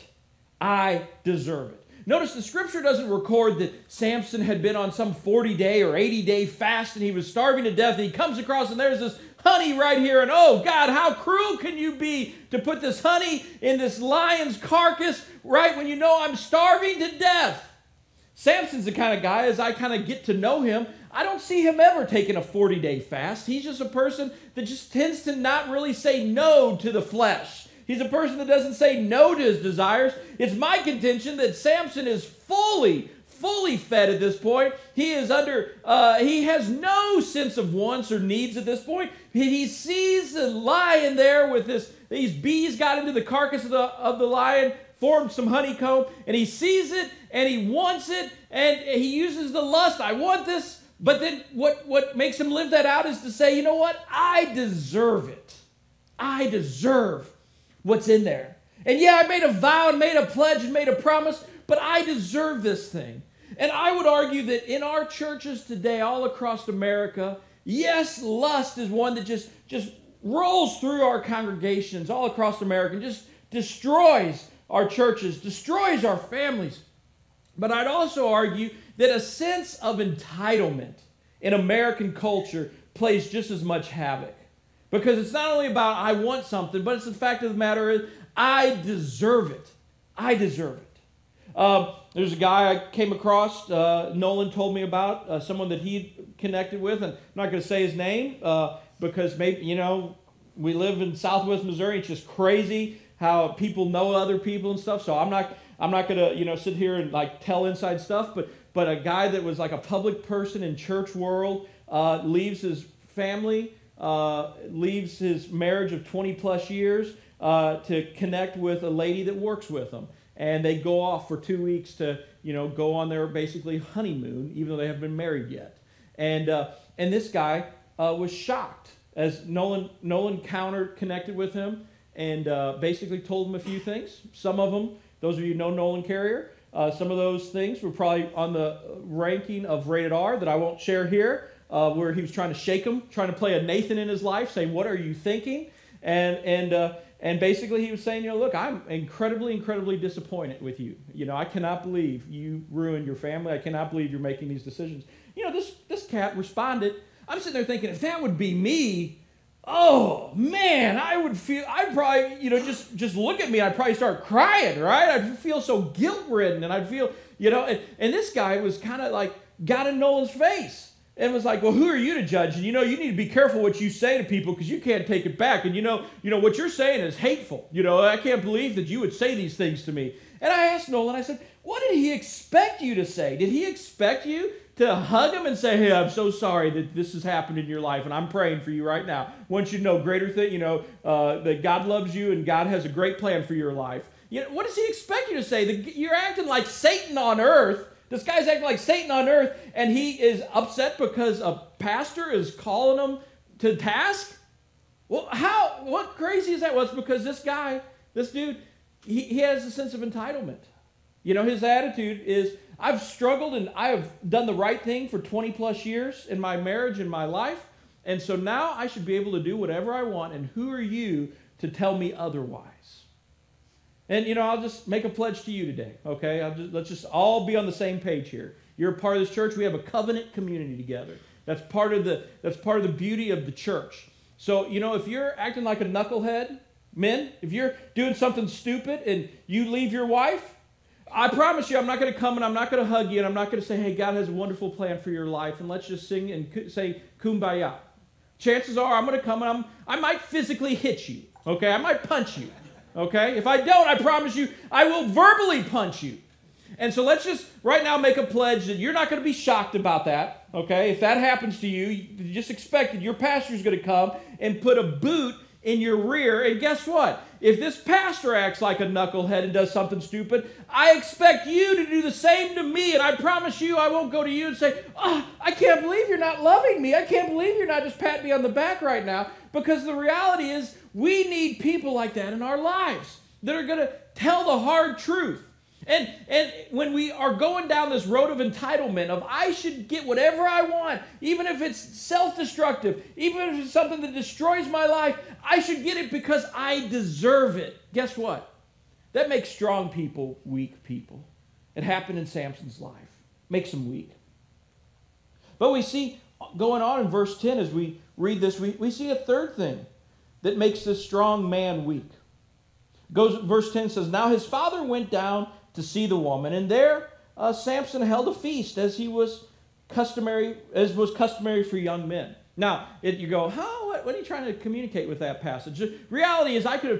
I deserve it. Notice the Scripture doesn't record that Samson had been on some 40-day or 80-day fast and he was starving to death. And he comes across and there's this honey right here. And oh, God, how cruel can you be to put this honey in this lion's carcass right when you know I'm starving to death? Samson's the kind of guy, as I kind of get to know him, I don't see him ever taking a 40-day fast. He's just a person that just tends to not really say no to the flesh. He's a person that doesn't say no to his desires. It's my contention that Samson is fully fed at this point. He is he has no sense of wants or needs at this point. He sees the lion there with these bees got into the carcass of the lion, formed some honeycomb, and he sees it and he wants it and he uses the lust. I want this. But then what makes him live that out is to say, you know what? I deserve it. I deserve what's in there. And yeah, I made a vow and made a pledge and made a promise, but I deserve this thing. And I would argue that in our churches today, all across America, yes, lust is one that just rolls through our congregations all across America and just destroys our churches, destroys our families. But I'd also argue that a sense of entitlement in American culture plays just as much havoc. Because it's not only about I want something, but it's the fact of the matter is I deserve it. I deserve it. There's a guy I came across, Nolan told me about, someone that he connected with, and I'm not going to say his name because maybe, we live in Southwest Missouri. It's just crazy how people know other people and stuff. So I'm not going to sit here and like tell inside stuff. But a guy that was like a public person in church world leaves his family, leaves his marriage of 20 plus years to connect with a lady that works with him. And they go off for 2 weeks to, go on their basically honeymoon, even though they haven't been married yet. And this guy was shocked as Nolan connected with him and basically told him a few things. Some of them, those of you who know Nolan Carrier, some of those things were probably on the ranking of rated R that I won't share here, where he was trying to shake him, trying to play a Nathan in his life, saying, what are you thinking? And basically he was saying, look, I'm incredibly disappointed with you. I cannot believe you ruined your family. I cannot believe you're making these decisions. This cat responded. I'm sitting there thinking, if that would be me, oh man, I'd probably, just look at me, I'd probably start crying, right? I'd feel so guilt-ridden, and I'd feel, and this guy was kind of like, got in Nolan's face, and was like, well, who are you to judge? And you need to be careful what you say to people, because you can't take it back, and what you're saying is hateful. I can't believe that you would say these things to me. And I asked Nolan, I said, what did he expect you to say? Did he expect you to hug him and say, hey, I'm so sorry that this has happened in your life, and I'm praying for you right now. I want you to know greater thing, that God loves you and God has a great plan for your life. What does he expect you to say? You're acting like Satan on earth. This guy's acting like Satan on earth, and he is upset because a pastor is calling him to task? Well, what crazy is that? Well, it's because this dude, he has a sense of entitlement. His attitude is, I've struggled and I have done the right thing for 20 plus years in my marriage and my life. And so now I should be able to do whatever I want. And who are you to tell me otherwise? And, I'll just make a pledge to you today. Okay. Let's just all be on the same page here. You're a part of this church. We have a covenant community together. That's part of the beauty of the church. So, if you're acting like a knucklehead, men, if you're doing something stupid and you leave your wife, I promise you, I'm not going to come and I'm not going to hug you and I'm not going to say, hey, God has a wonderful plan for your life and let's just sing and say kumbaya. Chances are I'm going to come and I might physically hit you, okay? I might punch you, okay? If I don't, I promise you, I will verbally punch you. And so let's just right now make a pledge that you're not going to be shocked about that, okay? If that happens to you, you just expect that your pastor's going to come and put a boot in your rear. And guess what? If this pastor acts like a knucklehead and does something stupid, I expect you to do the same to me. And I promise you, I won't go to you and say, oh, I can't believe you're not loving me. I can't believe you're not just patting me on the back right now. Because the reality is we need people like that in our lives that are going to tell the hard truth. And when we are going down this road of entitlement, of I should get whatever I want, even if it's self-destructive, even if it's something that destroys my life, I should get it because I deserve it. Guess what? That makes strong people weak people. It happened in Samson's life. Makes him weak. But we see going on in verse 10 as we read this, we see a third thing that makes this strong man weak. Verse 10 says, now his father went down to see the woman, and there Samson held a feast as was customary for young men. Now, you go, what are you trying to communicate with that passage? The reality is I could have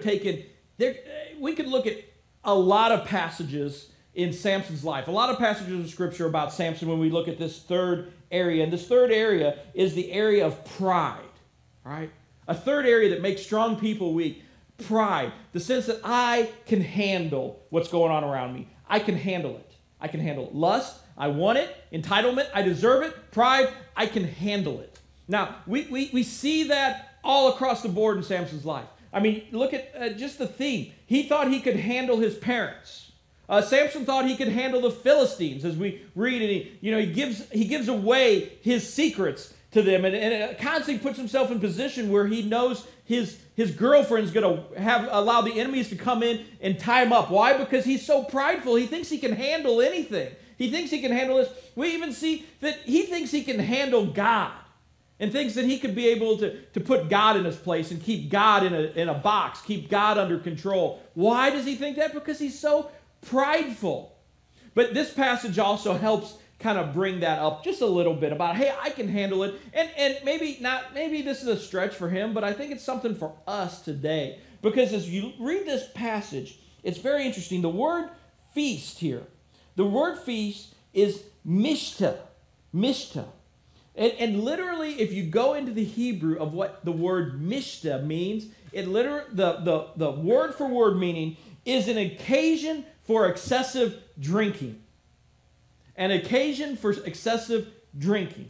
we could look at a lot of passages in Samson's life, a lot of passages of Scripture about Samson when we look at this third area. And this third area is the area of pride, right? A third area that makes strong people weak. Pride, the sense that I can handle what's going on around me. I can handle it. I can handle it. Lust, I want it. Entitlement, I deserve it. Pride, I can handle it. Now, we see that all across the board in Samson's life. I mean, look at just the theme. He thought he could handle his parents. Samson thought he could handle the Philistines, as we read, and he gives away his secrets to them, and constantly puts himself in position where he knows his girlfriend's going to allow the enemies to come in and tie him up. Why? Because he's so prideful. He thinks he can handle anything. He thinks he can handle this. We even see that he thinks he can handle God and thinks that he could be able to put God in his place and keep God in a box, keep God under control. Why does he think that? Because he's so prideful. But this passage also helps kind of bring that up just a little bit about, hey, I can handle it. And maybe this is a stretch for him, but I think it's something for us today. Because as you read this passage, it's very interesting. The word feast here, the word feast is mishta. Mishta. And literally, if you go into the Hebrew of what the word mishta means, it literally, the word for word meaning is an occasion for excessive drinking. An occasion for excessive drinking.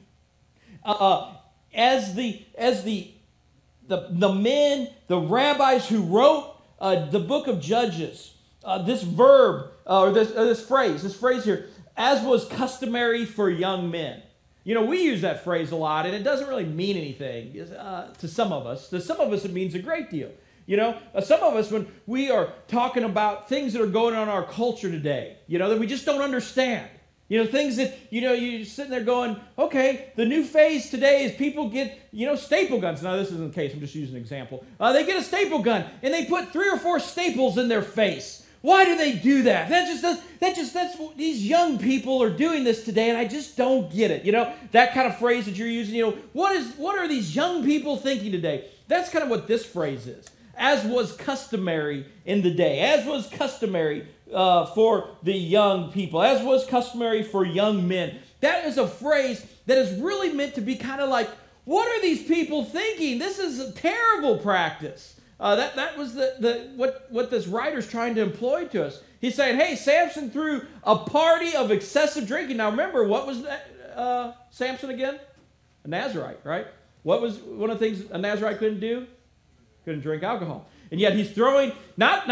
As the men, the rabbis who wrote the book of Judges, this verb, or this phrase here, as was customary for young men. We use that phrase a lot, and it doesn't really mean anything to some of us. To some of us, it means a great deal. Some of us, when we are talking about things that are going on in our culture today, that we just don't understand. You know, things that, you're sitting there going, okay, the new phase today is people get, staple guns. Now, this isn't the case. I'm just using an example. They get a staple gun, and they put 3 or 4 staples in their face. Why do they do that? That's what these young people are doing this today, and I just don't get it. That kind of phrase that you're using, what are these young people thinking today? That's kind of what this phrase is. As was customary in the day, as was customary for the young people, as was customary for young men. That is a phrase that is really meant to be kind of like, what are these people thinking? This is a terrible practice. That was what this writer's trying to employ to us. He's saying, hey, Samson threw a party of excessive drinking. Now remember, what was Samson again? A Nazirite, right? What was one of the things a Nazirite couldn't do? Couldn't drink alcohol. And yet he's throwing not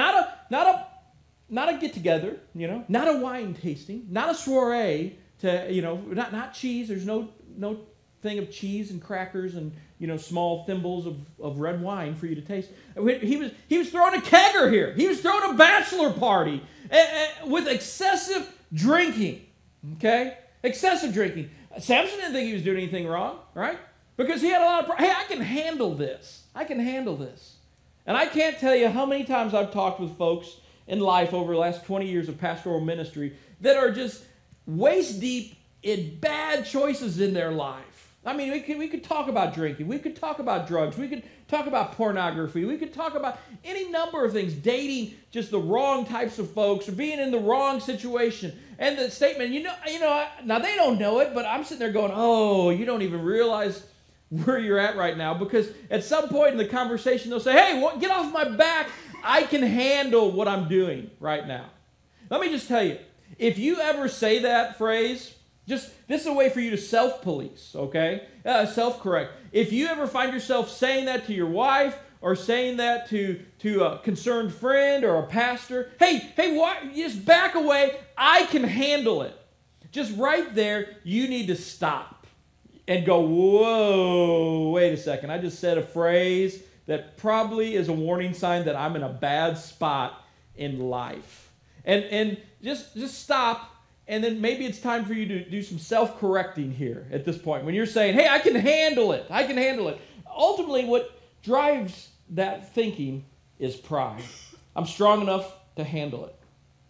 a get together, not a wine tasting, not a soiree to, not cheese. There's no thing of cheese and crackers and small thimbles of red wine for you to taste. He was throwing a kegger here. He was throwing a bachelor party with excessive drinking. Okay, excessive drinking. Samson didn't think he was doing anything wrong, right? Because he had a lot of. Hey, I can handle this. I can handle this. And I can't tell you how many times I've talked with folks in life over the last 20 years of pastoral ministry that are just waist deep in bad choices in their life. I mean, we could talk about drinking. We could talk about drugs. We could talk about pornography. We could talk about any number of things, dating just the wrong types of folks or being in the wrong situation. And the statement, now they don't know it, but I'm sitting there going, oh, you don't even realize where you're at right now, because at some point in the conversation they'll say, hey, get off my back. I can handle what I'm doing right now. Let me just tell you, if you ever say that phrase, this is a way for you to self-police, okay? Self-correct. If you ever find yourself saying that to your wife or saying that to a concerned friend or a pastor, hey, just back away. I can handle it. Just right there, you need to stop and go, whoa, wait a second. I just said a phrase that probably is a warning sign that I'm in a bad spot in life. And just stop. And then maybe it's time for you to do some self-correcting here at this point. When you're saying, hey, I can handle it. I can handle it. Ultimately, what drives that thinking is pride. I'm strong enough to handle it.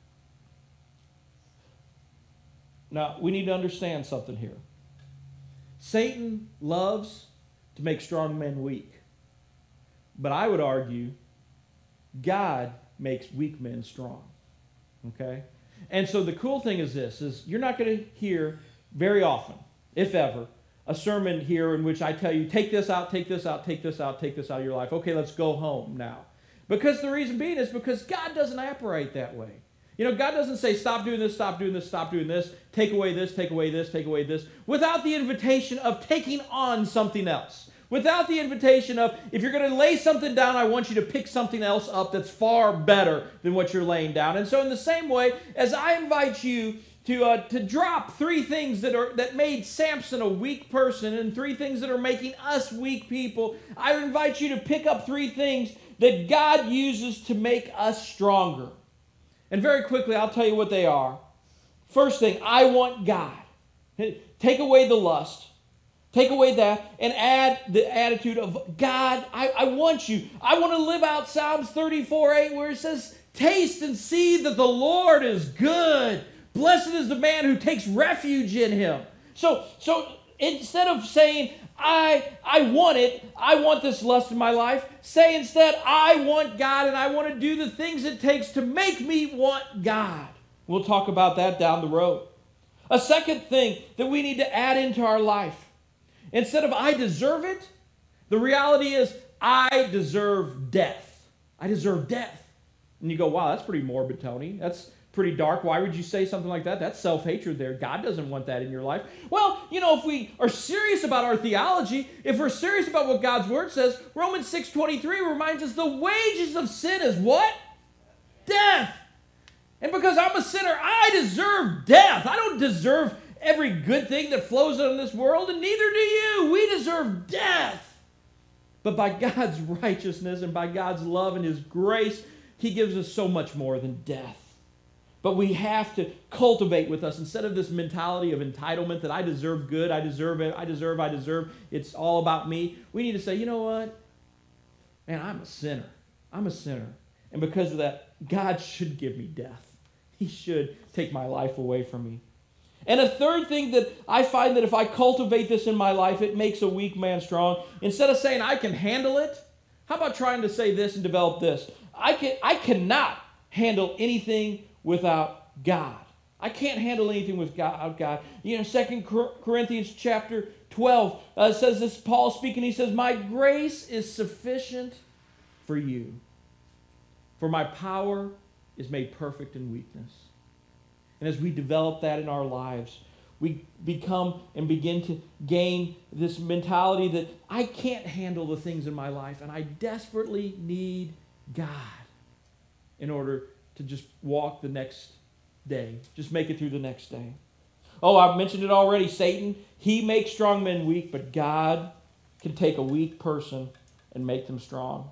Now, we need to understand something here. Satan loves to make strong men weak. But I would argue God makes weak men strong. Okay? And so the cool thing is this, is you're not going to hear very often, if ever, a sermon here in which I tell you, take this out, take this out, take this out, take this out of your life. Okay, let's go home now. Because the reason being is because God doesn't operate that way. God doesn't say, stop doing this, stop doing this, stop doing this, take away this, take away this, take away this, without the invitation of taking on something else. Without the invitation of, if you're going to lay something down, I want you to pick something else up that's far better than what you're laying down. And so in the same way, as I invite you to drop 3 things that made Samson a weak person and 3 things that are making us weak people, I invite you to pick up 3 things that God uses to make us stronger. And very quickly, I'll tell you what they are. First thing, I want God. Take away the lust. Take away that and add the attitude of, God, I want you. I want to live out Psalms 34:8 where it says, taste and see that the Lord is good. Blessed is the man who takes refuge in him. So instead of saying, I want it, I want this lust in my life, say instead, I want God and I want to do the things it takes to make me want God. We'll talk about that down the road. A second thing that we need to add into our life, instead of I deserve it, the reality is I deserve death. I deserve death. And you go, wow, that's pretty morbid, Tony. That's pretty dark. Why would you say something like that? That's self-hatred there. God doesn't want that in your life. Well, if we are serious about our theology, if we're serious about what God's Word says, Romans 6:23 reminds us the wages of sin is what? Death. And because I'm a sinner, I deserve death. I don't deserve every good thing that flows out of this world, and neither do you. We deserve death. But by God's righteousness and by God's love and His grace, He gives us so much more than death. But we have to cultivate with us, instead of this mentality of entitlement that I deserve good, I deserve it, I deserve, it's all about me. We need to say, you know what? Man, I'm a sinner. I'm a sinner. And because of that, God should give me death. He should take my life away from me. And a third thing that I find that if I cultivate this in my life, it makes a weak man strong. Instead of saying I can handle it, how about trying to say this and develop this? I cannot handle anything without God. I can't handle anything without God. You know, 2 Corinthians chapter 12 says this, Paul speaking, he says, my grace is sufficient for you, for my power is made perfect in weakness. And as we develop that in our lives, we become and begin to gain this mentality that I can't handle the things in my life, and I desperately need God in order to just walk the next day, just make it through the next day. Oh, I've mentioned it already. Satan, he makes strong men weak, but God can take a weak person and make them strong.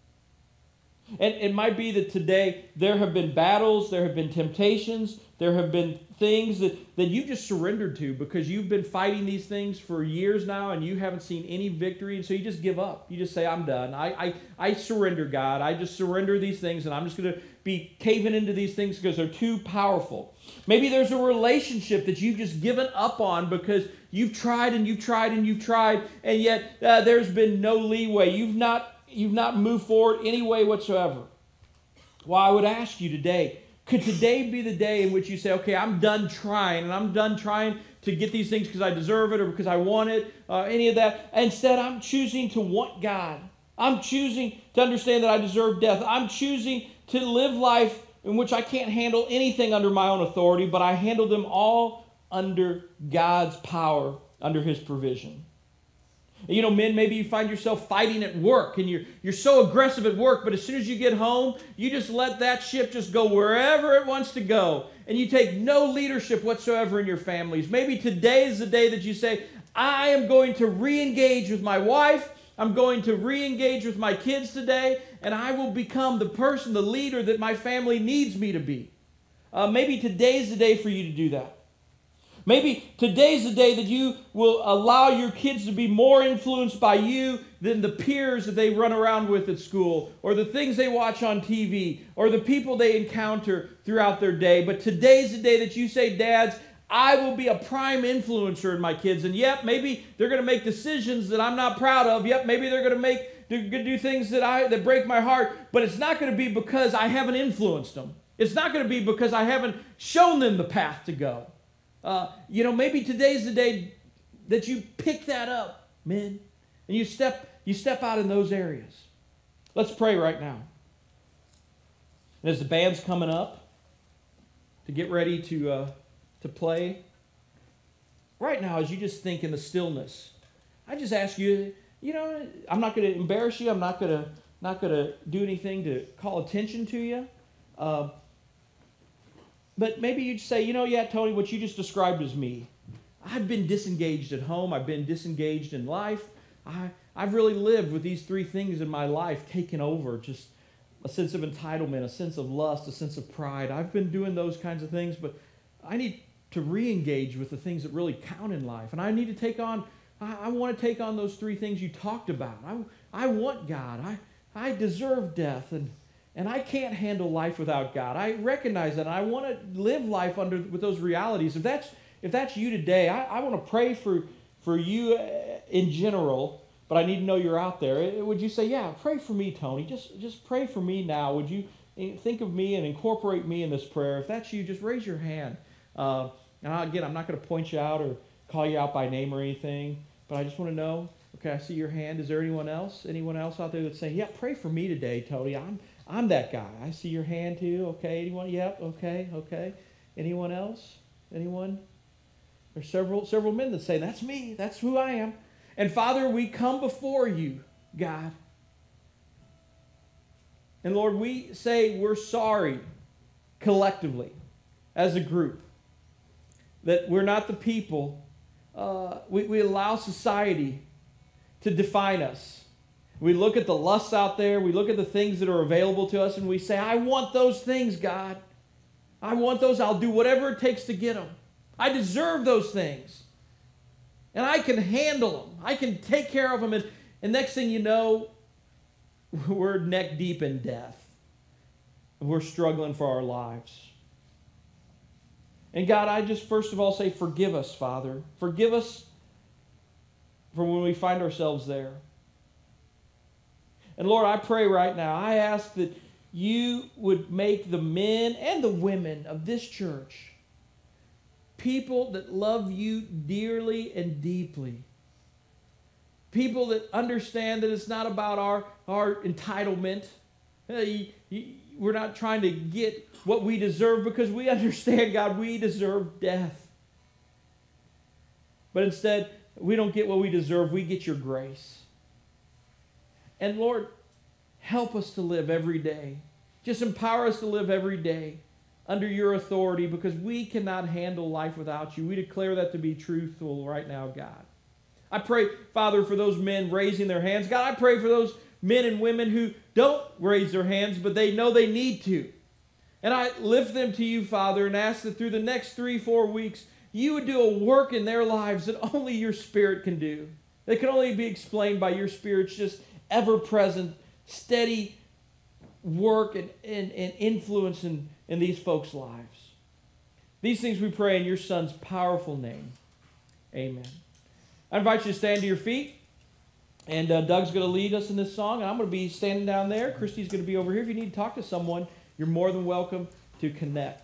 And it might be that today there have been battles, there have been temptations, there have been things that you just surrendered to because you've been fighting these things for years now and you haven't seen any victory, and so you just give up. You just say, I'm done. I surrender, God. I just surrender these things, and I'm just going to be caving into these things because they're too powerful. Maybe there's a relationship that you've just given up on because you've tried and you've tried and you've tried, and yet there's been no leeway. You've not moved forward any way whatsoever. Well, I would ask you today, could today be the day in which you say, okay, I'm done trying, and I'm done trying to get these things because I deserve it or because I want it, any of that. Instead, I'm choosing to want God. I'm choosing to understand that I deserve death. I'm choosing to live life in which I can't handle anything under my own authority, but I handle them all under God's power, under His provision. You know, men, maybe you find yourself fighting at work, and you're so aggressive at work, but as soon as you get home, you just let that ship just go wherever it wants to go, and you take no leadership whatsoever in your families. Maybe today is the day that you say, I am going to re-engage with my wife, I'm going to re-engage with my kids today, and I will become the person, the leader that my family needs me to be. Maybe today's the day for you to do that. Maybe today's the day that you will allow your kids to be more influenced by you than the peers that they run around with at school, or the things they watch on TV, or the people they encounter throughout their day. But today's the day that you say, dads, I will be a prime influencer in my kids. And yep, maybe they're going to make decisions that I'm not proud of. Yep, maybe they're going to do things that break my heart. But it's not going to be because I haven't influenced them. It's not going to be because I haven't shown them the path to go. Maybe today's the day that you pick that up, men, and you step out in those areas. Let's pray right now. And as the band's coming up to get ready to play, right now, as you just think in the stillness, I just ask you, I'm not going to embarrass you. I'm not going to do anything to call attention to you. But maybe you'd say, yeah, Tony, what you just described is me. I've been disengaged at home. I've been disengaged in life. I've really lived with these three things in my life taken over. Just a sense of entitlement, a sense of lust, a sense of pride. I've been doing those kinds of things, but I need to re-engage with the things that really count in life. And I need to I want to take on those three things you talked about. I want God. I deserve death, and I can't handle life without God. I recognize that. And I want to live life with those realities. If that's you today, I want to pray for you in general, but I need to know you're out there. Would you say, yeah, pray for me, Tony? Just pray for me now. Would you think of me and incorporate me in this prayer? If that's you, just raise your hand. And again, I'm not going to point you out or call you out by name or anything, but I just want to know, okay, I see your hand. Is there anyone else? Anyone else out there that's saying, yeah, pray for me today, Tony? I'm that guy. I see your hand too. Okay, anyone? Yep, okay. Anyone else? Anyone? There's several men that say, that's me. That's who I am. And Father, we come before you, God. And Lord, we say we're sorry collectively as a group that we're not the people. We allow society to define us. We look at the lusts out there. We look at the things that are available to us, and we say, I want those things, God. I want those. I'll do whatever it takes to get them. I deserve those things. And I can handle them. I can take care of them. And next thing you know, we're neck deep in death. We're struggling for our lives. And God, I just first of all say, forgive us, Father. Forgive us for when we find ourselves there. And Lord, I pray right now, I ask that you would make the men and the women of this church people that love you dearly and deeply. People that understand that it's not about our entitlement. We're not trying to get what we deserve, because we understand, God, we deserve death. But instead, we don't get what we deserve. We get your grace. And Lord, help us to live every day. Just empower us to live every day under your authority, because we cannot handle life without you. We declare that to be truthful right now, God. I pray, Father, for those men raising their hands. God, I pray for those men and women who don't raise their hands, but they know they need to. And I lift them to you, Father, and ask that through the next 3-4 weeks, you would do a work in their lives that only your Spirit can do. That can only be explained by your Spirit's just ever-present, steady work and influence in these folks' lives. These things we pray in your Son's powerful name. Amen. I invite you to stand to your feet. And Doug's going to lead us in this song. And I'm going to be standing down there. Christy's going to be over here. If you need to talk to someone, you're more than welcome to connect.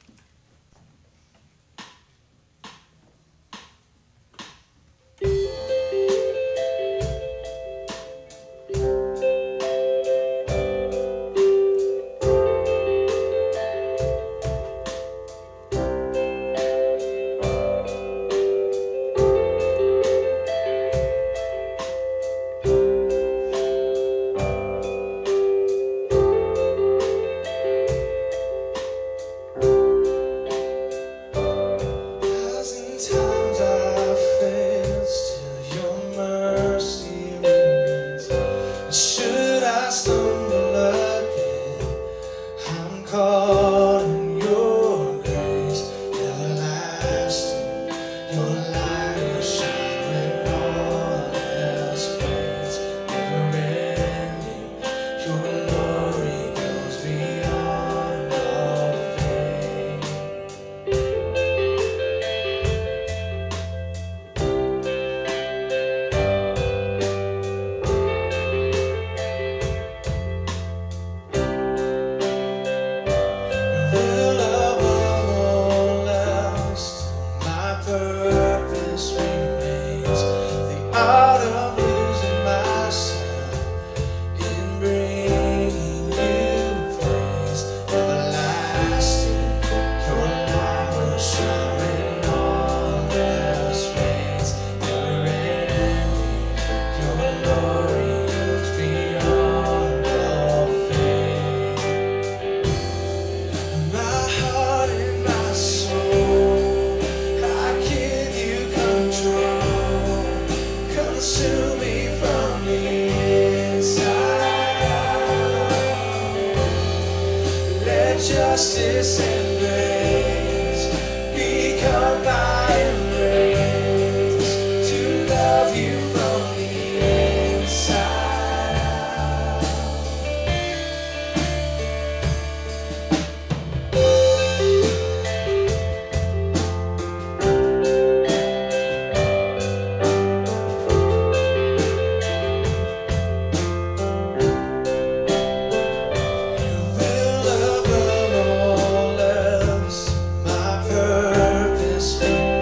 Justice and grace become my embrace, to love you from the inside out. You will above all else, my purpose.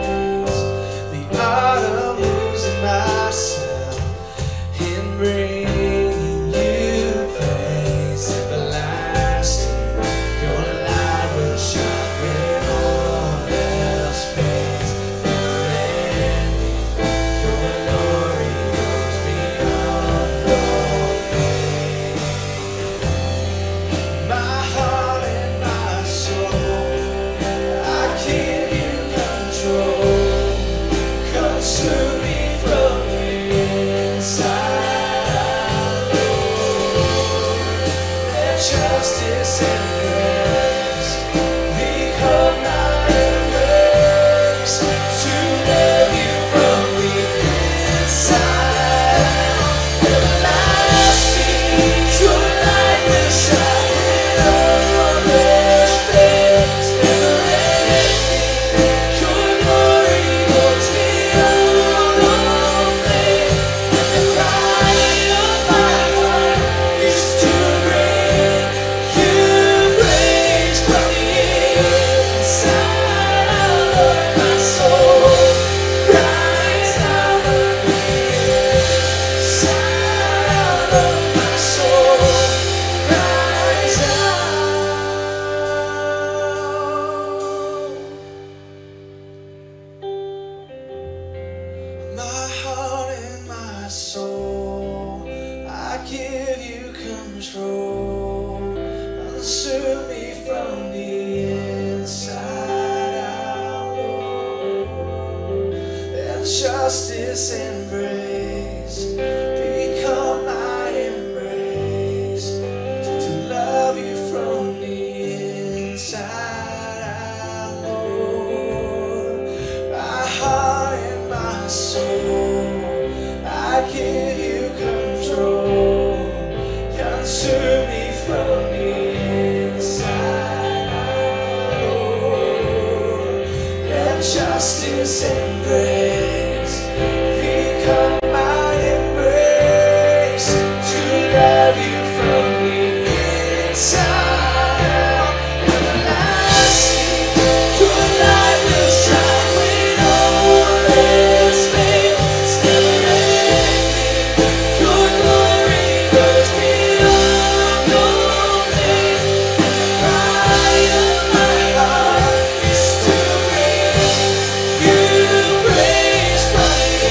Consume me from the inside out, Lord. And justice and grace become my embrace. To love you from the inside out, Lord. My heart and my soul, I give you control. Consume me from the inside out, Lord. Let justice and grace become my embrace. To love you from the inside out, everlasting. Your light will shine when all is made. It's never ending. Your glory goes beyond all name. And the cry of my heart is to bring you praise from the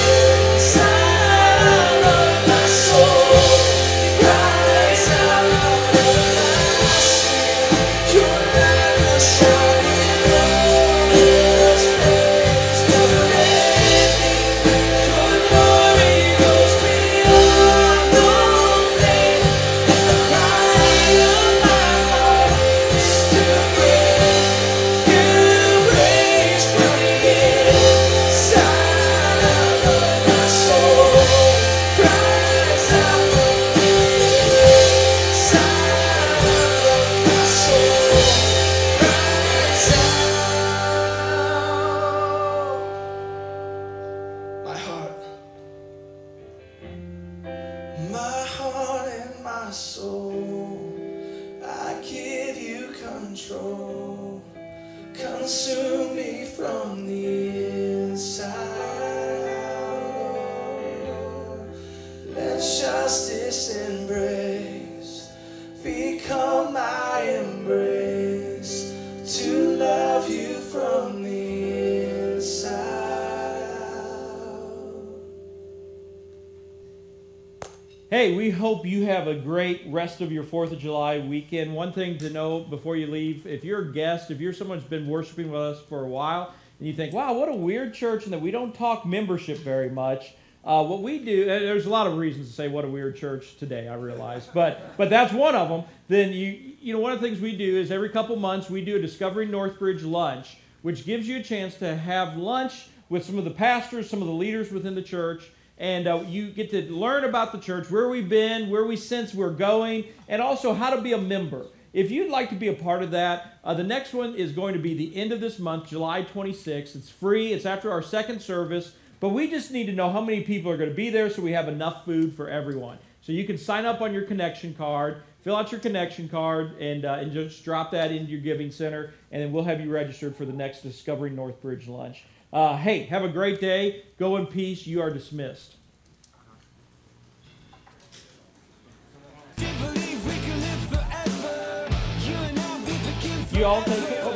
inside of my soul. It cries out, everlasting. Your light will shine in all its flames. Never ending. Your glory goes beyond all name. And the cry of my heart is to bring you praise from the inside of my soul. Cries out from the inside of my soul. Cries out. My heart and my soul, I give you control. Consume me from the inside out, Lord. Let justice and grace become my embrace. To love you from the inside out. Hey, we hope you have a great rest of your 4th of July weekend. One thing to know before you leave, if you're a guest, if you're someone who's been worshiping with us for a while, and you think, wow, what a weird church, and that we don't talk membership very much, what we do, and there's a lot of reasons to say what a weird church today, I realize, but that's one of them. Then you know, one of the things we do is every couple months we do a Discovery Northbridge lunch, which gives you a chance to have lunch with some of the pastors, some of the leaders within the church, and you get to learn about the church, where we've been, where we sense we're going, and also how to be a member. If you'd like to be a part of that, the next one is going to be the end of this month, July 26th. It's free. It's after our second service. But we just need to know how many people are going to be there so we have enough food for everyone. So you can sign up on your connection card, fill out your connection card, and just drop that into your giving center, and then we'll have you registered for the next Discovery Northbridge lunch. Hey, have a great day. Go in peace. You are dismissed. Believe we can live forever. You and I, we begin You all take it.